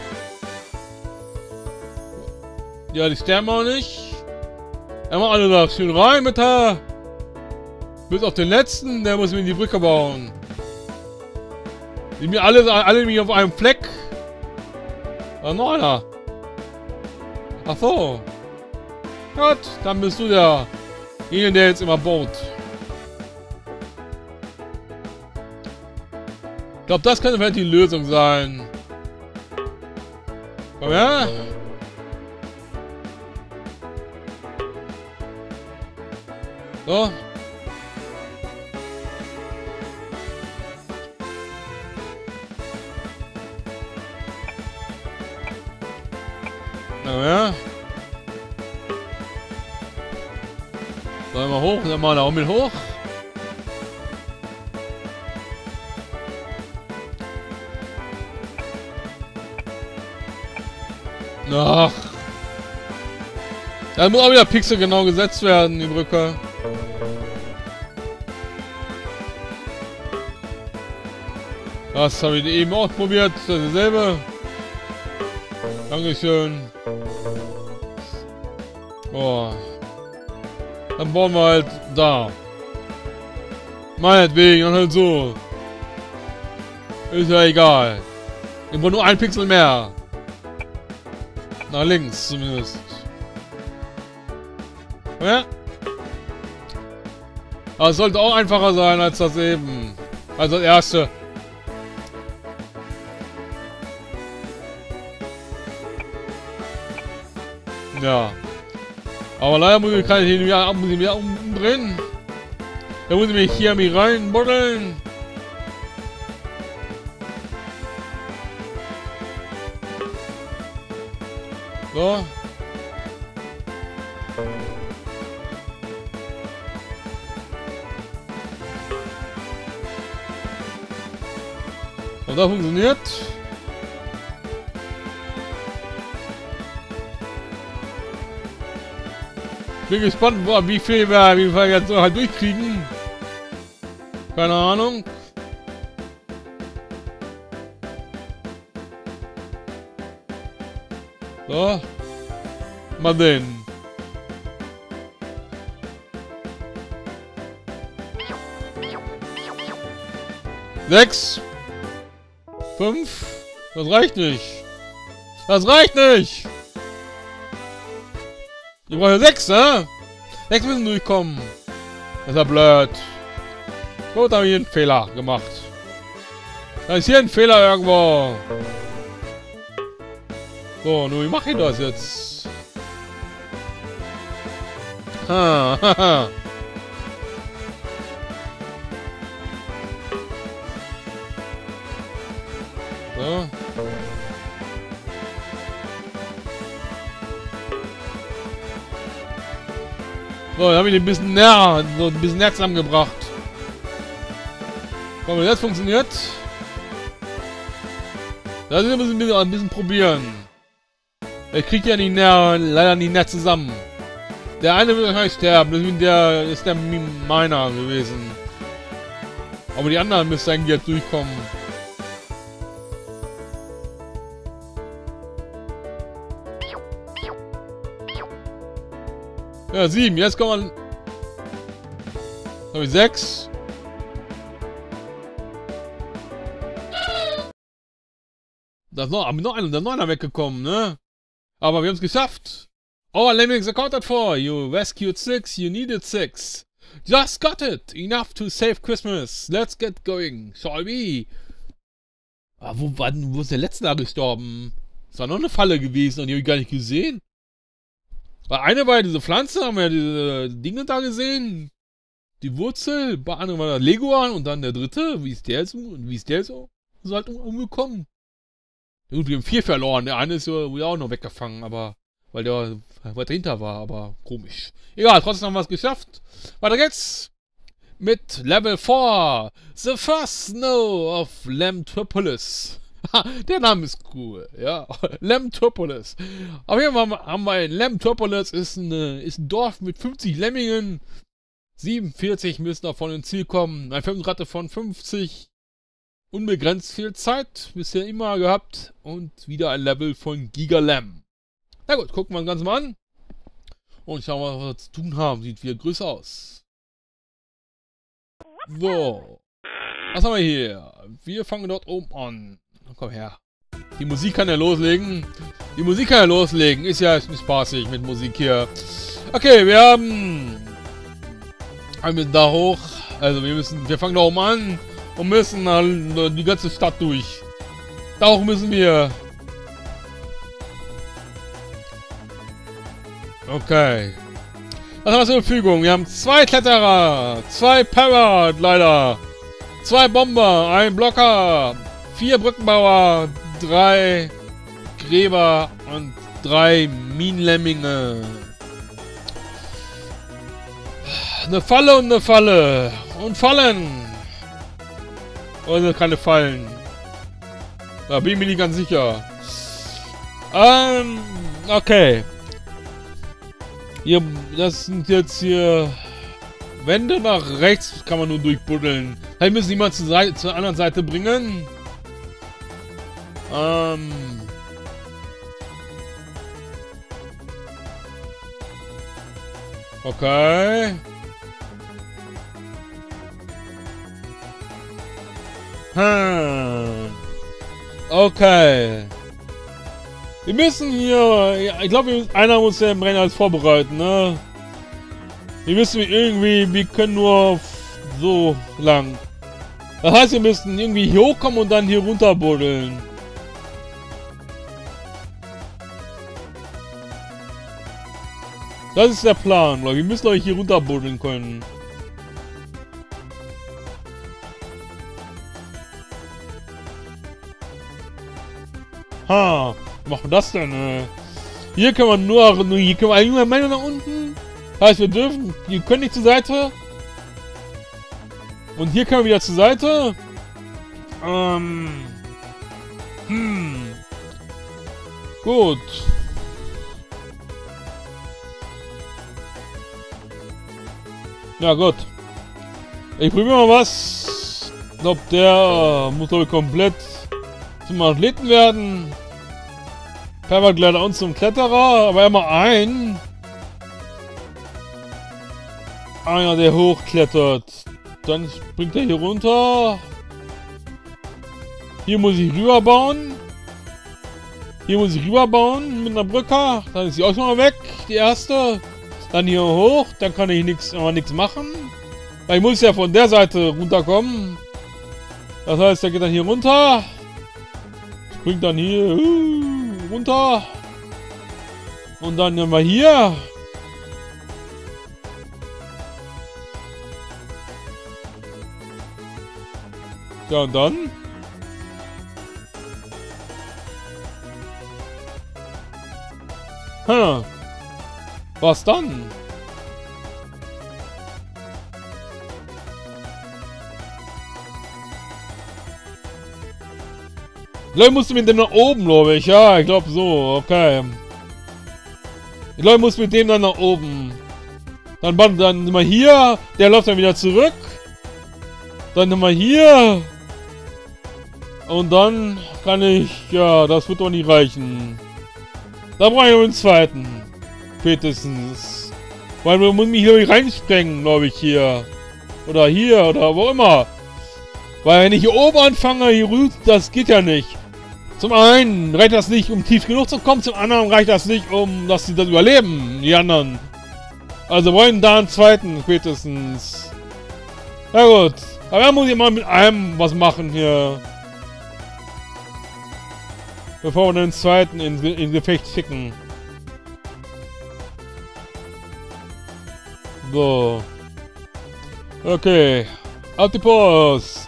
[SPEAKER 1] Ja, die sterben auch nicht. Einmal alle da schön rein mit der... Bis auf den letzten, der muss mir in die Brücke bauen. Die mir alle mich auf einem Fleck. Da noch einer. Ach so. Gut, dann bist du derjenige, der jetzt immer baut. Ich glaube, das könnte vielleicht die Lösung sein. Komm her. So. Na ja. So, mal hoch, dann mal da mit hoch. Ach. Da muss auch wieder pixelgenau gesetzt werden, die Brücke. Das habe ich eben auch probiert. Das ist dasselbe. Dankeschön. Oh. Dann bauen wir halt da. Meinetwegen, und halt so. Ist ja egal. Ich brauche nur ein Pixel mehr. Nach links zumindest. Ja? Aber es sollte auch einfacher sein als das eben. Also das erste. Ja. Aber leider muss ich gerade hier wieder umdrehen. Da muss ich mich hier reinbuddeln. So. Und das funktioniert. Bin gespannt, wie viel wir jetzt so halt durchkriegen. Keine Ahnung. So. Mal sehen. Sechs. 5. Das reicht nicht. Das reicht nicht. Ich brauche 6, ne? 6 müssen durchkommen. Das ist ja blöd. Gut, da habe ich einen Fehler gemacht. Da ist hier ein Fehler irgendwo. So, nun, wie mache ich das jetzt? Ha. So. So, dann habe ich den ein bisschen näher zusammengebracht. Komm, wenn das funktioniert. Das müssen wir ein bisschen probieren. Er kriegt ja nicht leider nicht näher zusammen. Der eine wird wahrscheinlich sterben, der ist der Miner gewesen. Aber die anderen müssen eigentlich jetzt durchkommen. Ja, 7. Jetzt kommen wir... Habe ich 6. Da ist noch einer weggekommen, ne? Aber wir haben es geschafft. Our lemmings accounted for. You rescued 6. You needed 6. Just got it. Enough to save Christmas. Let's get going. Shall we? Ah, wo ist der letzte da gestorben? Das war noch eine Falle gewesen und die habe ich gar nicht gesehen. Bei einer war ja diese Pflanze, haben wir ja diese Dinge da gesehen. Die Wurzel, bei anderen war der Leguan und dann der dritte. Wie ist der jetzt so? Ist halt umgekommen. Gut, wir haben 4 verloren. Der eine ist ja auch noch weggefangen, aber weil der weiter hinter war, aber komisch. Egal, trotzdem haben wir es geschafft. Weiter geht's mit Level 4. The First Snow of Lemtopolis. Der Name ist cool, ja. Lemtopolis. Auf jeden Fall haben wir in Lemtopolis ist ein Dorf mit 50 Lemmingen. 47 müssen davon ins Ziel kommen. Eine Verfügungsrate von 50. Unbegrenzt viel Zeit. Bisher immer gehabt. Und wieder ein Level von Gigalem. Na gut, gucken wir uns das Ganze mal an. Und schauen wir, was wir zu tun haben. Sieht wieder größer aus. So. Was haben wir hier? Wir fangen dort oben an. Komm her. Die Musik kann ja loslegen. Ist ja spaßig mit Musik hier. Okay, wir haben... Wir müssen da hoch. Also wir fangen da oben an. und müssen die ganze Stadt durch. Tauchen müssen wir. Okay. Was haben wir zur Verfügung? Wir haben 2 Kletterer, 2 Paraglider, 2 Bomber, 1 Blocker, 4 Brückenbauer, 3 Gräber und 3 Minenlemminge. Eine Falle und eine Falle. Und Fallen. Oder keine Fallen. Da bin ich mir nicht ganz sicher. Okay. Hier, das sind jetzt hier Wände nach rechts, kann man nur durchbuddeln. Hier müssen die mal zur anderen Seite bringen. Okay. Okay. Wir müssen hier... Ja, ich glaube, einer muss den Brenner als vorbereiten, ne? Wir müssen irgendwie... Wir können nur so lang. Das heißt, wir müssen irgendwie hier hochkommen und dann hier runter buddeln. Das ist der Plan, Leute. Wir müssen euch hier runter buddeln können. Ha, was macht das denn? Hier können wir nur hier können wir eigentlich nur nach unten. Heißt, wir können nicht zur Seite. Und hier können wir wieder zur Seite. Gut. Ja, gut. Ich probiere mal was. Ich glaube, der muss, glaube ich, komplett zum Athleten werden. Paraglider und zum Kletterer. Aber immer einer, der hochklettert. Dann springt er hier runter. Hier muss ich rüberbauen. Hier muss ich rüberbauen mit einer Brücke. Dann ist sie auch schon mal weg, die erste. Dann hier hoch, dann kann ich nichts machen. Weil ich muss ja von der Seite runterkommen. Das heißt, der geht dann hier runter. Springt dann hier runter. Und dann nehmen wir hier. Ja, und dann? Was dann? Vielleicht musst du mit dem nach oben, glaube ich. Ja, ich glaube so. Okay. Ich glaube, ich muss mit dem dann nach oben. Dann sind wir hier. Der läuft dann wieder zurück. Dann sind wir hier. Und dann kann ich... Ja, das wird doch nicht reichen. Da brauche ich noch einen zweiten. Spätestens. Weil man muss mich hier reinsprengen, glaube ich, hier. Oder hier, oder wo immer. Weil wenn ich hier oben anfange, hier rüber, das geht ja nicht. Zum einen reicht das nicht, um tief genug zu kommen, zum anderen reicht das nicht, um dass sie das überleben, die anderen. Also wollen da einen zweiten, spätestens. Ja gut. Aber dann muss ich mal mit einem was machen hier. Bevor wir den zweiten in Gefecht schicken. So. Okay. Auf die Post.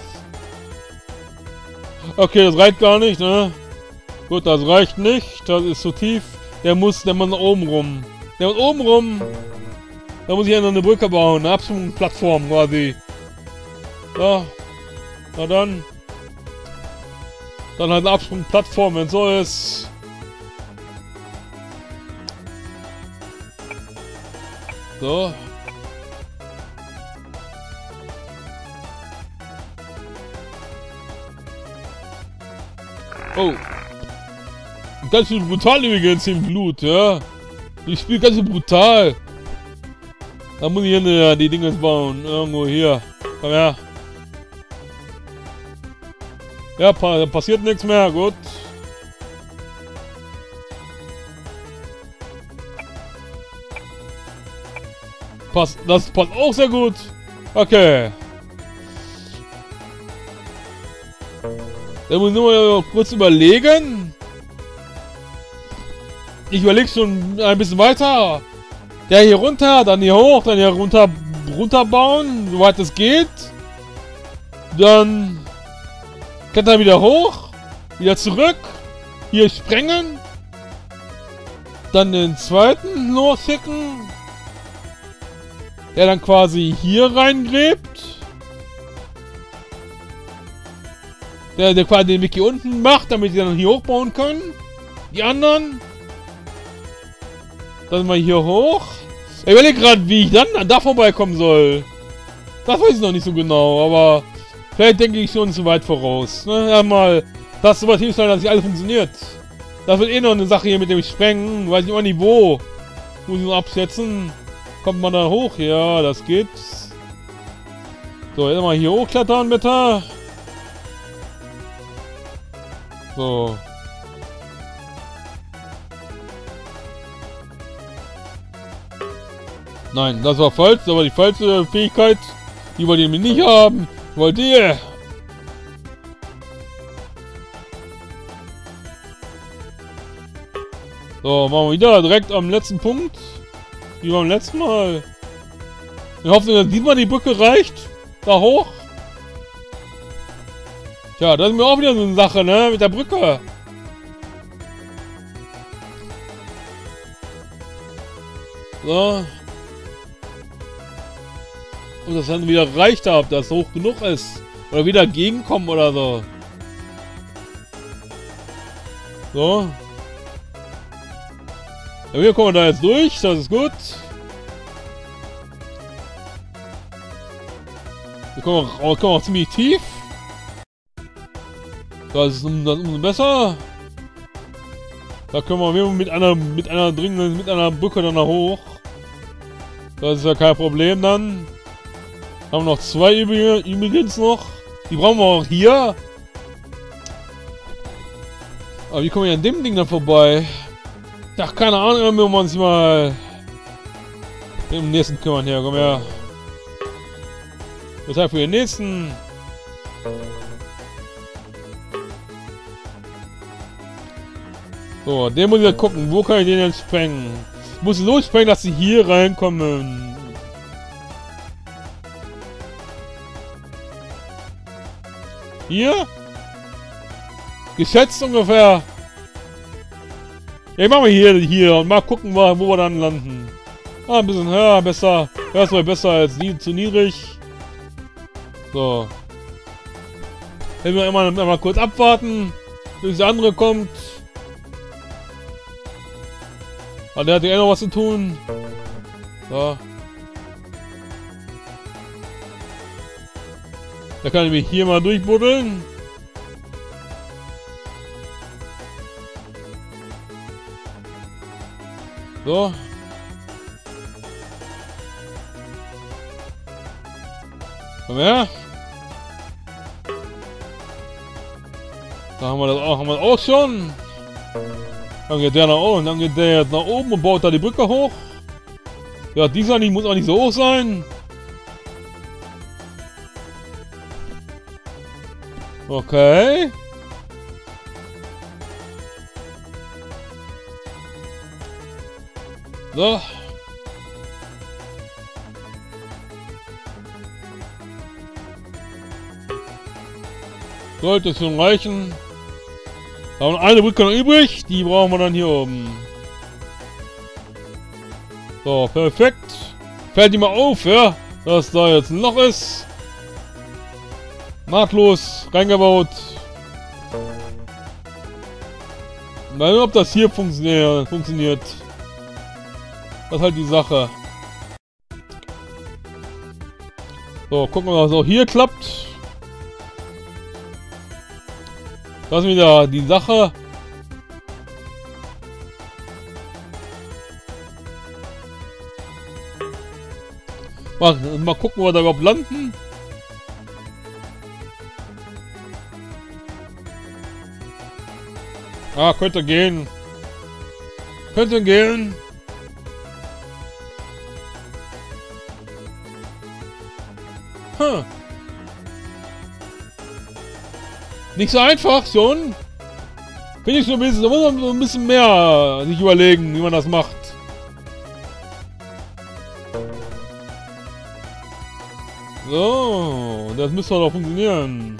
[SPEAKER 1] Okay, das reicht gar nicht, ne? Gut, das reicht nicht. Das ist zu tief. Der muss nach oben rum. Der muss oben rum. Da muss ich ja noch eine Brücke bauen. Eine Absprungplattform quasi. So. Na dann. Dann halt eine Absprungplattform, wenn so ist. So. Oh. Ganz schön brutal übrigens im Blut, ja. Ich spiele ganz schön brutal. Da muss ich hier die Dinge bauen. Irgendwo hier. Komm her. Ja, passiert nichts mehr. Gut. Das passt auch sehr gut. Okay. Da muss ich nur kurz überlegen. Ich überlege schon ein bisschen weiter. Der hier runter, dann hier hoch, dann hier runterbauen, soweit es geht. Dann klettern wieder hoch, wieder zurück, hier sprengen. Dann den zweiten losschicken. Der dann quasi hier reingräbt. Der quasi den Weg hier unten macht, damit sie dann hier hochbauen können. Die anderen. Dann mal hier hoch. Ich überlege gerade, wie ich dann da vorbeikommen soll. Das weiß ich noch nicht so genau, aber vielleicht denke ich schon zu weit voraus. Ne? Ja, mal das so weit hinstellen, dass nicht alles funktioniert. Das wird eh noch eine Sache hier mit dem Sprengen. Weiß ich auch nicht wo. Muss ich noch abschätzen. Kommt man da hoch? Ja, das geht. So, jetzt mal hier hochklettern, bitte. So. Nein, das war falsch. Das war die falsche Fähigkeit. Die wollt ihr mir nicht haben. Wollt ihr? So, machen wir wieder direkt am letzten Punkt. Wie beim letzten Mal. Wir hoffen, dass diesmal die Brücke reicht. Da hoch. Tja, das ist mir auch wieder so eine Sache, ne? Mit der Brücke. So. Und das dann wieder reicht, ob das hoch genug ist. Oder wieder gegenkommen oder so. So. Ja, wir kommen da jetzt durch, das ist gut. Wir kommen auch ziemlich tief. Das ist umso besser. Da können wir mit einer Brücke dann da hoch. Das ist ja kein Problem dann. Haben wir noch zwei übrigens noch. Die brauchen wir auch hier. Aber wie kommen wir an dem Ding dann vorbei? Ach, keine Ahnung, wenn wir uns mal im nächsten kümmern hier. Komm her. Das heißt für den nächsten. So, den muss ich ja gucken. Wo kann ich den denn sprengen? Ich muss so sprengen, dass sie hier reinkommen. Hier? Geschätzt ungefähr. Ja, machen wir hier und mal gucken, wo wir dann landen. Ah, ein bisschen höher, besser. Das war besser als zu niedrig. So. Wenn wir immer kurz abwarten, bis der andere kommt. Aber der hat ja noch was zu tun. So. Da kann ich mich hier mal durchbuddeln. So. Komm her. Da haben wir das auch schon. Dann geht der nach oben, dann geht der jetzt nach oben und baut da die Brücke hoch. Ja, dieser nicht muss auch nicht so hoch sein. Okay. So. Sollte schon reichen. Da haben wir eine Brücke noch übrig. Die brauchen wir dann hier oben. So, perfekt. Fällt die mal auf, ja? Dass da jetzt ein Loch ist. Nahtlos reingebaut. Mal sehen, ob das hier funktioniert. Das ist halt die Sache. So, gucken wir mal, was auch hier klappt. Das ist wieder die Sache. Mal gucken, wo wir da überhaupt landen. Ah, könnte gehen. Könnte gehen. Nicht so einfach schon. Finde ich so ein bisschen, da muss man so ein bisschen mehr sich überlegen, wie man das macht. So, das müsste doch funktionieren.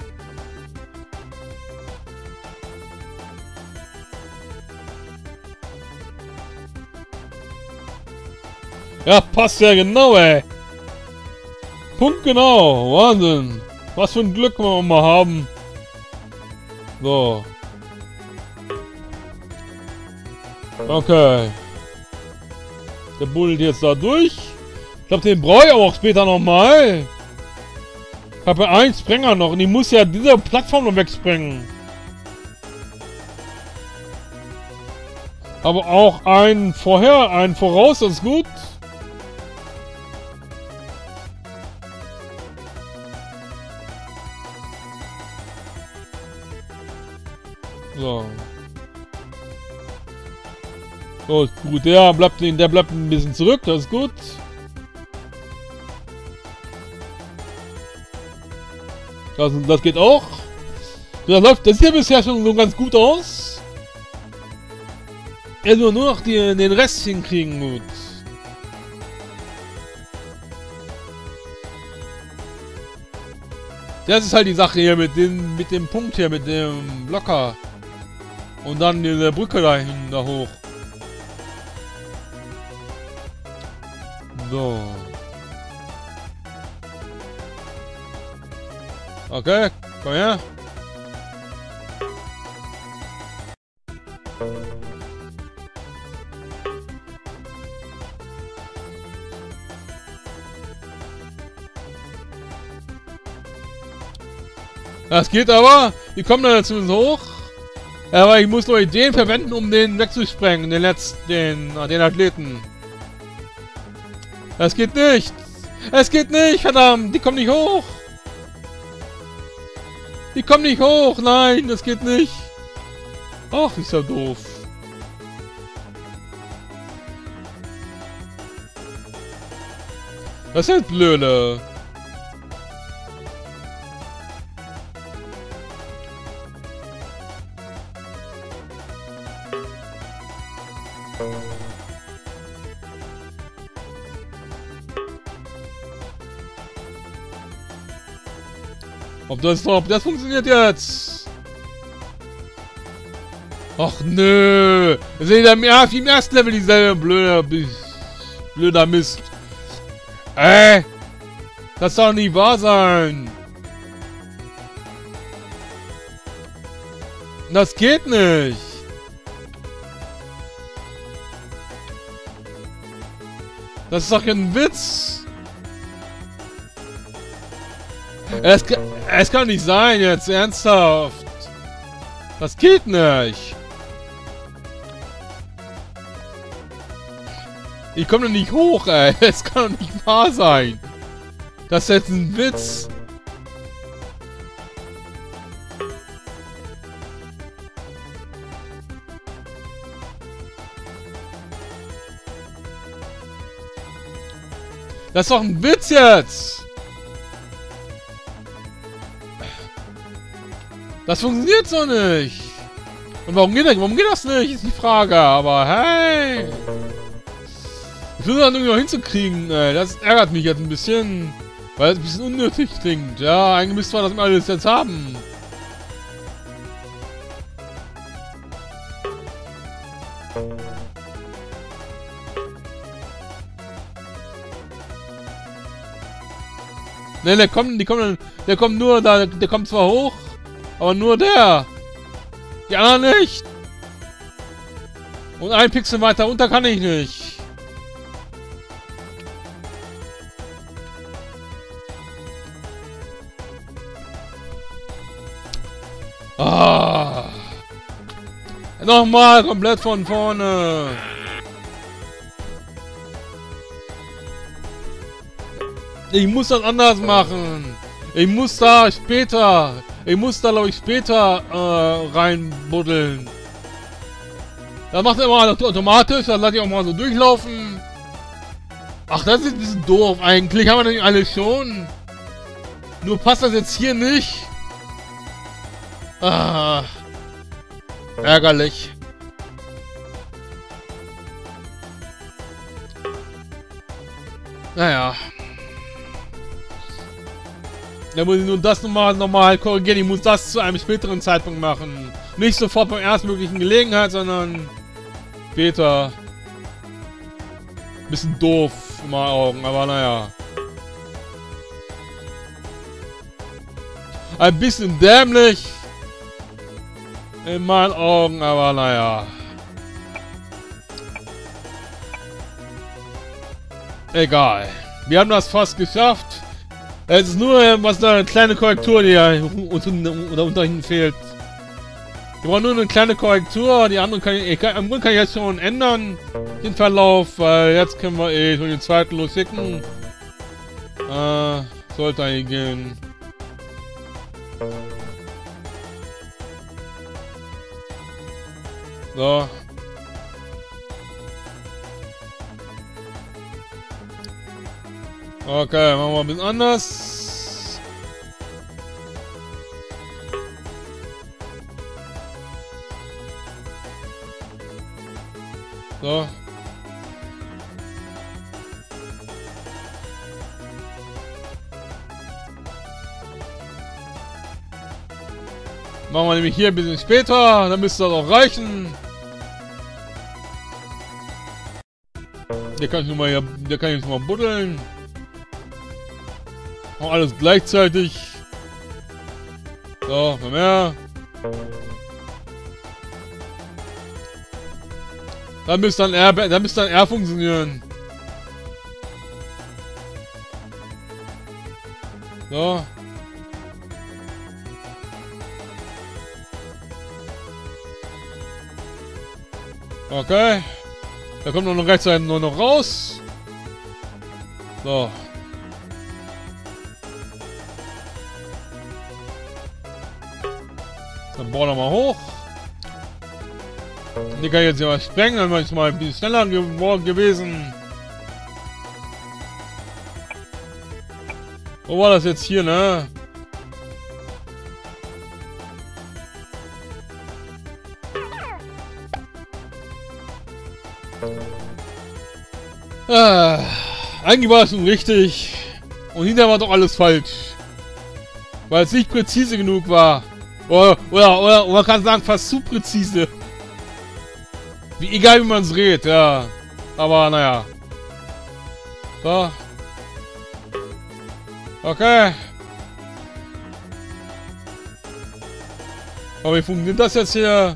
[SPEAKER 1] Ja, passt ja genau, ey. Punkt genau. Wahnsinn. Was für ein Glück wir mal haben. So. Okay. Der buddelt jetzt da durch. Ich glaube, den brauche ich aber auch später nochmal. Ich habe ja einen Sprenger noch und ich muss ja diese Plattform noch wegsprengen. Aber auch einen vorher, einen voraus, das ist gut. So. So, gut, der bleibt ein bisschen zurück, das ist gut. Das geht auch. So, das sieht ja bisher schon so ganz gut aus. Er nur noch den Rest hinkriegen, gut. Das ist halt die Sache hier mit dem Punkt hier, mit dem Blocker. Und dann diese Brücke dahin, da hoch. So. Okay, komm her. Das geht aber. Die kommen dann zumindest hoch. Aber ich muss nur Ideen verwenden, um den wegzusprengen. Den Athleten. Das geht nicht. Es geht nicht, verdammt. Die kommen nicht hoch. Die kommen nicht hoch. Nein, das geht nicht. Ach, ist ja doof. Das ist blöde. Ob das funktioniert jetzt? Ach nö. Das ist ja wie im ersten Level dieselbe blöder Mist. Das soll doch nicht wahr sein. Das geht nicht. Das ist doch ein Witz. Es kann nicht sein jetzt, ernsthaft. Das geht nicht. Ich komme doch nicht hoch, ey. Es kann doch nicht wahr sein. Das ist jetzt ein Witz. Das ist doch ein Witz jetzt. Das funktioniert so nicht. Und warum geht das nicht? Ist die Frage. Aber hey. Ich versuche das irgendwie noch hinzukriegen. Das ärgert mich jetzt ein bisschen. Weil es ein bisschen unnötig klingt. Ja, eigentlich müsste man das alles jetzt haben. Ne, der kommt nur da, der kommt zwar hoch, aber nur der. Die anderen nicht. Und ein Pixel weiter runter kann ich nicht. Ah. Nochmal komplett von vorne. Ich muss das anders machen. Ich muss da später. Ich muss da, glaube ich, später reinbuddeln. Das macht er immer automatisch. Dann lasse ich auch mal so durchlaufen. Ach, das ist ein bisschen doof eigentlich. Haben wir nicht alles schon? Nur passt das jetzt hier nicht. Ah, ärgerlich. Naja. Da muss ich nun das nochmal korrigieren. Ich muss das zu einem späteren Zeitpunkt machen. Nicht sofort bei erstmöglichen Gelegenheit, sondern später. Bisschen doof in meinen Augen, aber naja. Ein bisschen dämlich in meinen Augen, aber naja. Egal. Wir haben das fast geschafft. Es ist nur eine kleine Korrektur, die ja unter ihnen fehlt. Wir brauchen nur eine kleine Korrektur. Die andere kann ich jetzt schon ändern. Den Verlauf, weil jetzt können wir schon den zweiten losschicken. Sollte eigentlich gehen. So. Okay, machen wir ein bisschen anders. So. Machen wir nämlich hier ein bisschen später, dann müsste das auch reichen. Der kann ich jetzt mal buddeln. Auch alles gleichzeitig. So, noch mehr. Da müsste dann R funktionieren. So. Okay. Da kommt noch rechtzeitig nur noch raus. So. Dann bauen wir mal hoch. Die kann ich jetzt ja mal sprengen, dann wäre ich mal ein bisschen schneller gewesen. Wo war das jetzt hier, ne? Eigentlich war es schon richtig. Und hinterher war doch alles falsch. Weil es nicht präzise genug war. Oder man kann sagen, fast zu präzise. Egal wie man es dreht, ja. Aber naja. So. Okay. Aber wie funktioniert das jetzt hier?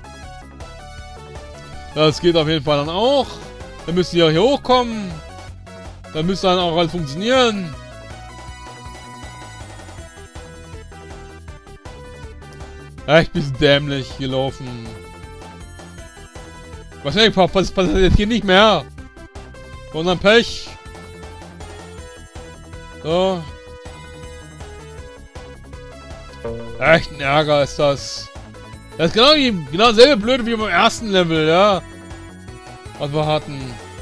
[SPEAKER 1] Das geht auf jeden Fall dann auch. Dann müsst ihr hier hochkommen. Dann müsste dann auch alles funktionieren. Echt ein bisschen dämlich gelaufen. Wahrscheinlich passiert jetzt hier nicht mehr. Und dann Pech. So. Echt ein Ärger ist das. Das ist genau dasselbe Blöde wie beim ersten Level, ja. Was wir hatten.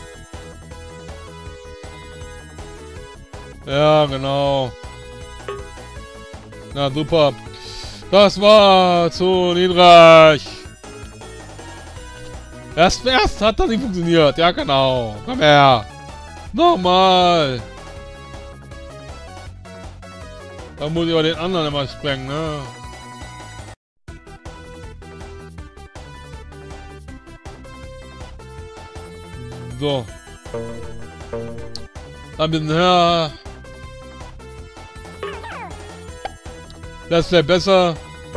[SPEAKER 1] Ja, genau. Na super. Das war zu niedrig. Erst hat das nicht funktioniert. Ja, genau. Komm her. Nochmal. Da muss ich aber den anderen immer sprengen, ne? So. Ein bisschen höher. Das wäre besser.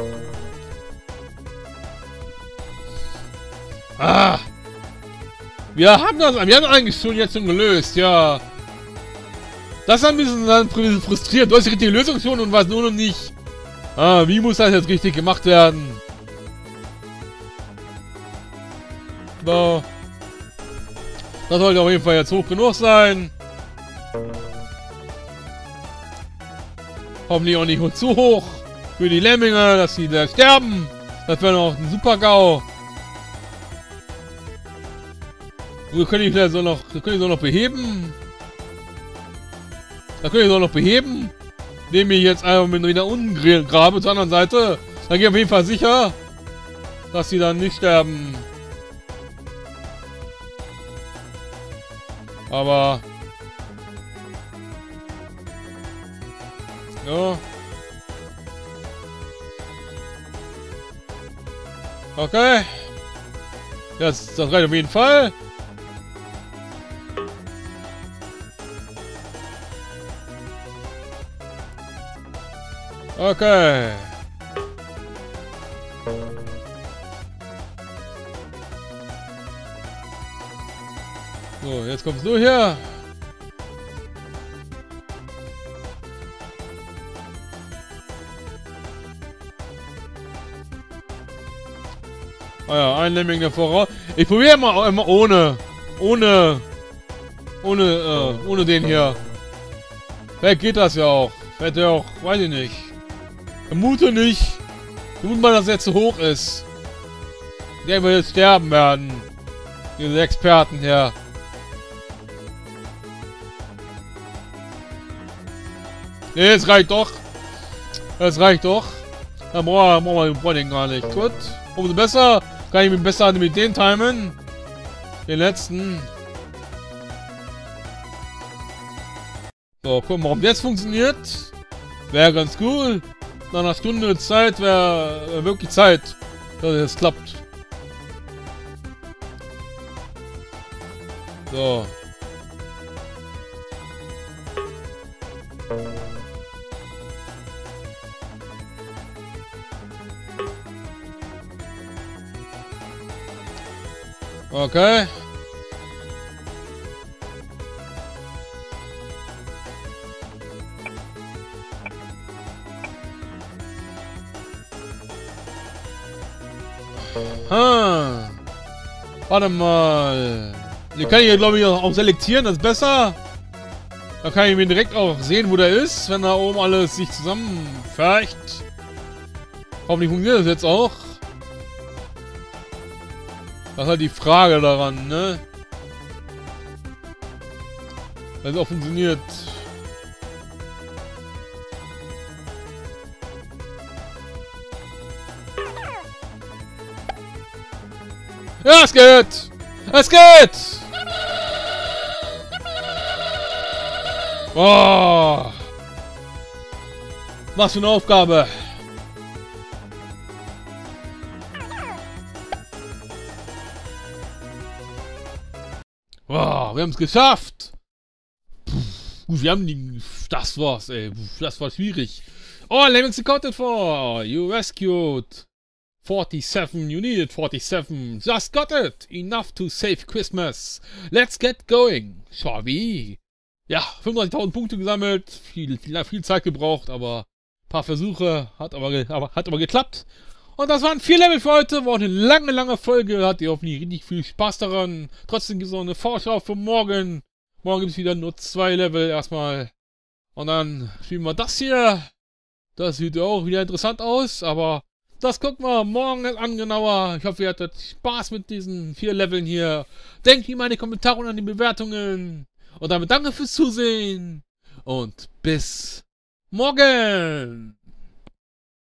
[SPEAKER 1] Ah! Wir haben eigentlich schon jetzt schon gelöst, ja. Das ist ein bisschen frustriert. Du hast die richtige Lösung schon und was nur noch nicht. Ah, wie muss das jetzt richtig gemacht werden? So. Das sollte auf jeden Fall jetzt hoch genug sein. Hoffentlich auch nicht zu hoch. Für die Lemminge, dass sie da sterben. Das wäre noch ein super GAU. Wir können ich so noch beheben. Da können ich so noch beheben. Indem ich jetzt einfach wieder unten grabe zur anderen Seite. Dann gehe ich auf jeden Fall sicher, dass sie dann nicht sterben. Aber... Ja. Okay. Das reicht auf jeden Fall. Okay. So, jetzt kommst du hier. Ah ja, ein Lemming davor. Ich probiere immer ohne den hier. Vielleicht geht das ja auch. Vielleicht ja auch, weiß ich nicht. Vermute nicht. Vermute mal, dass er zu hoch ist. Der wird jetzt sterben werden. Diese Experten hier. Nee, es reicht doch. Es reicht doch. Dann brauchen wir den gar nicht. Gut. Umso besser. Kann ich mich besser mit den timen. Den letzten. So, gucken wir, ob das funktioniert. Wäre ganz cool. Nach einer Stunde Zeit wäre wirklich Zeit, dass es klappt. So. Okay. Warte mal. Die kann ich hier, glaube ich, auch selektieren, das ist besser. Da kann ich mir direkt auch sehen, wo der ist, wenn da oben alles sich zusammenfärcht. Hoffentlich funktioniert das jetzt auch. Das ist halt die Frage daran, ne? Dass es auch funktioniert. Ja, es geht! Es geht! Oh! Was für eine Aufgabe! Oh, wir haben es geschafft! Gut, wir haben die... Das war's, ey. Das war schwierig. Oh, Lemmings accounted for! You rescued 47, you needed 47. Just got it! Enough to save Christmas. Let's get going, shall we? Ja, 35.000 Punkte gesammelt. Viel Zeit gebraucht, aber ein paar Versuche. Hat aber geklappt. Und das waren 4 Level für heute. War eine lange Folge. Hat ihr hoffentlich richtig viel Spaß daran. Trotzdem gibt es noch eine Vorschau für morgen. Morgen gibt es wieder nur 2 Level erstmal. Und dann spielen wir das hier. Das sieht ja auch wieder interessant aus, aber das gucken wir morgen an genauer. Ich hoffe, ihr hattet Spaß mit diesen 4 Leveln hier. Denkt wie meine Kommentare und an die Bewertungen. Und damit danke fürs Zusehen. Und bis morgen.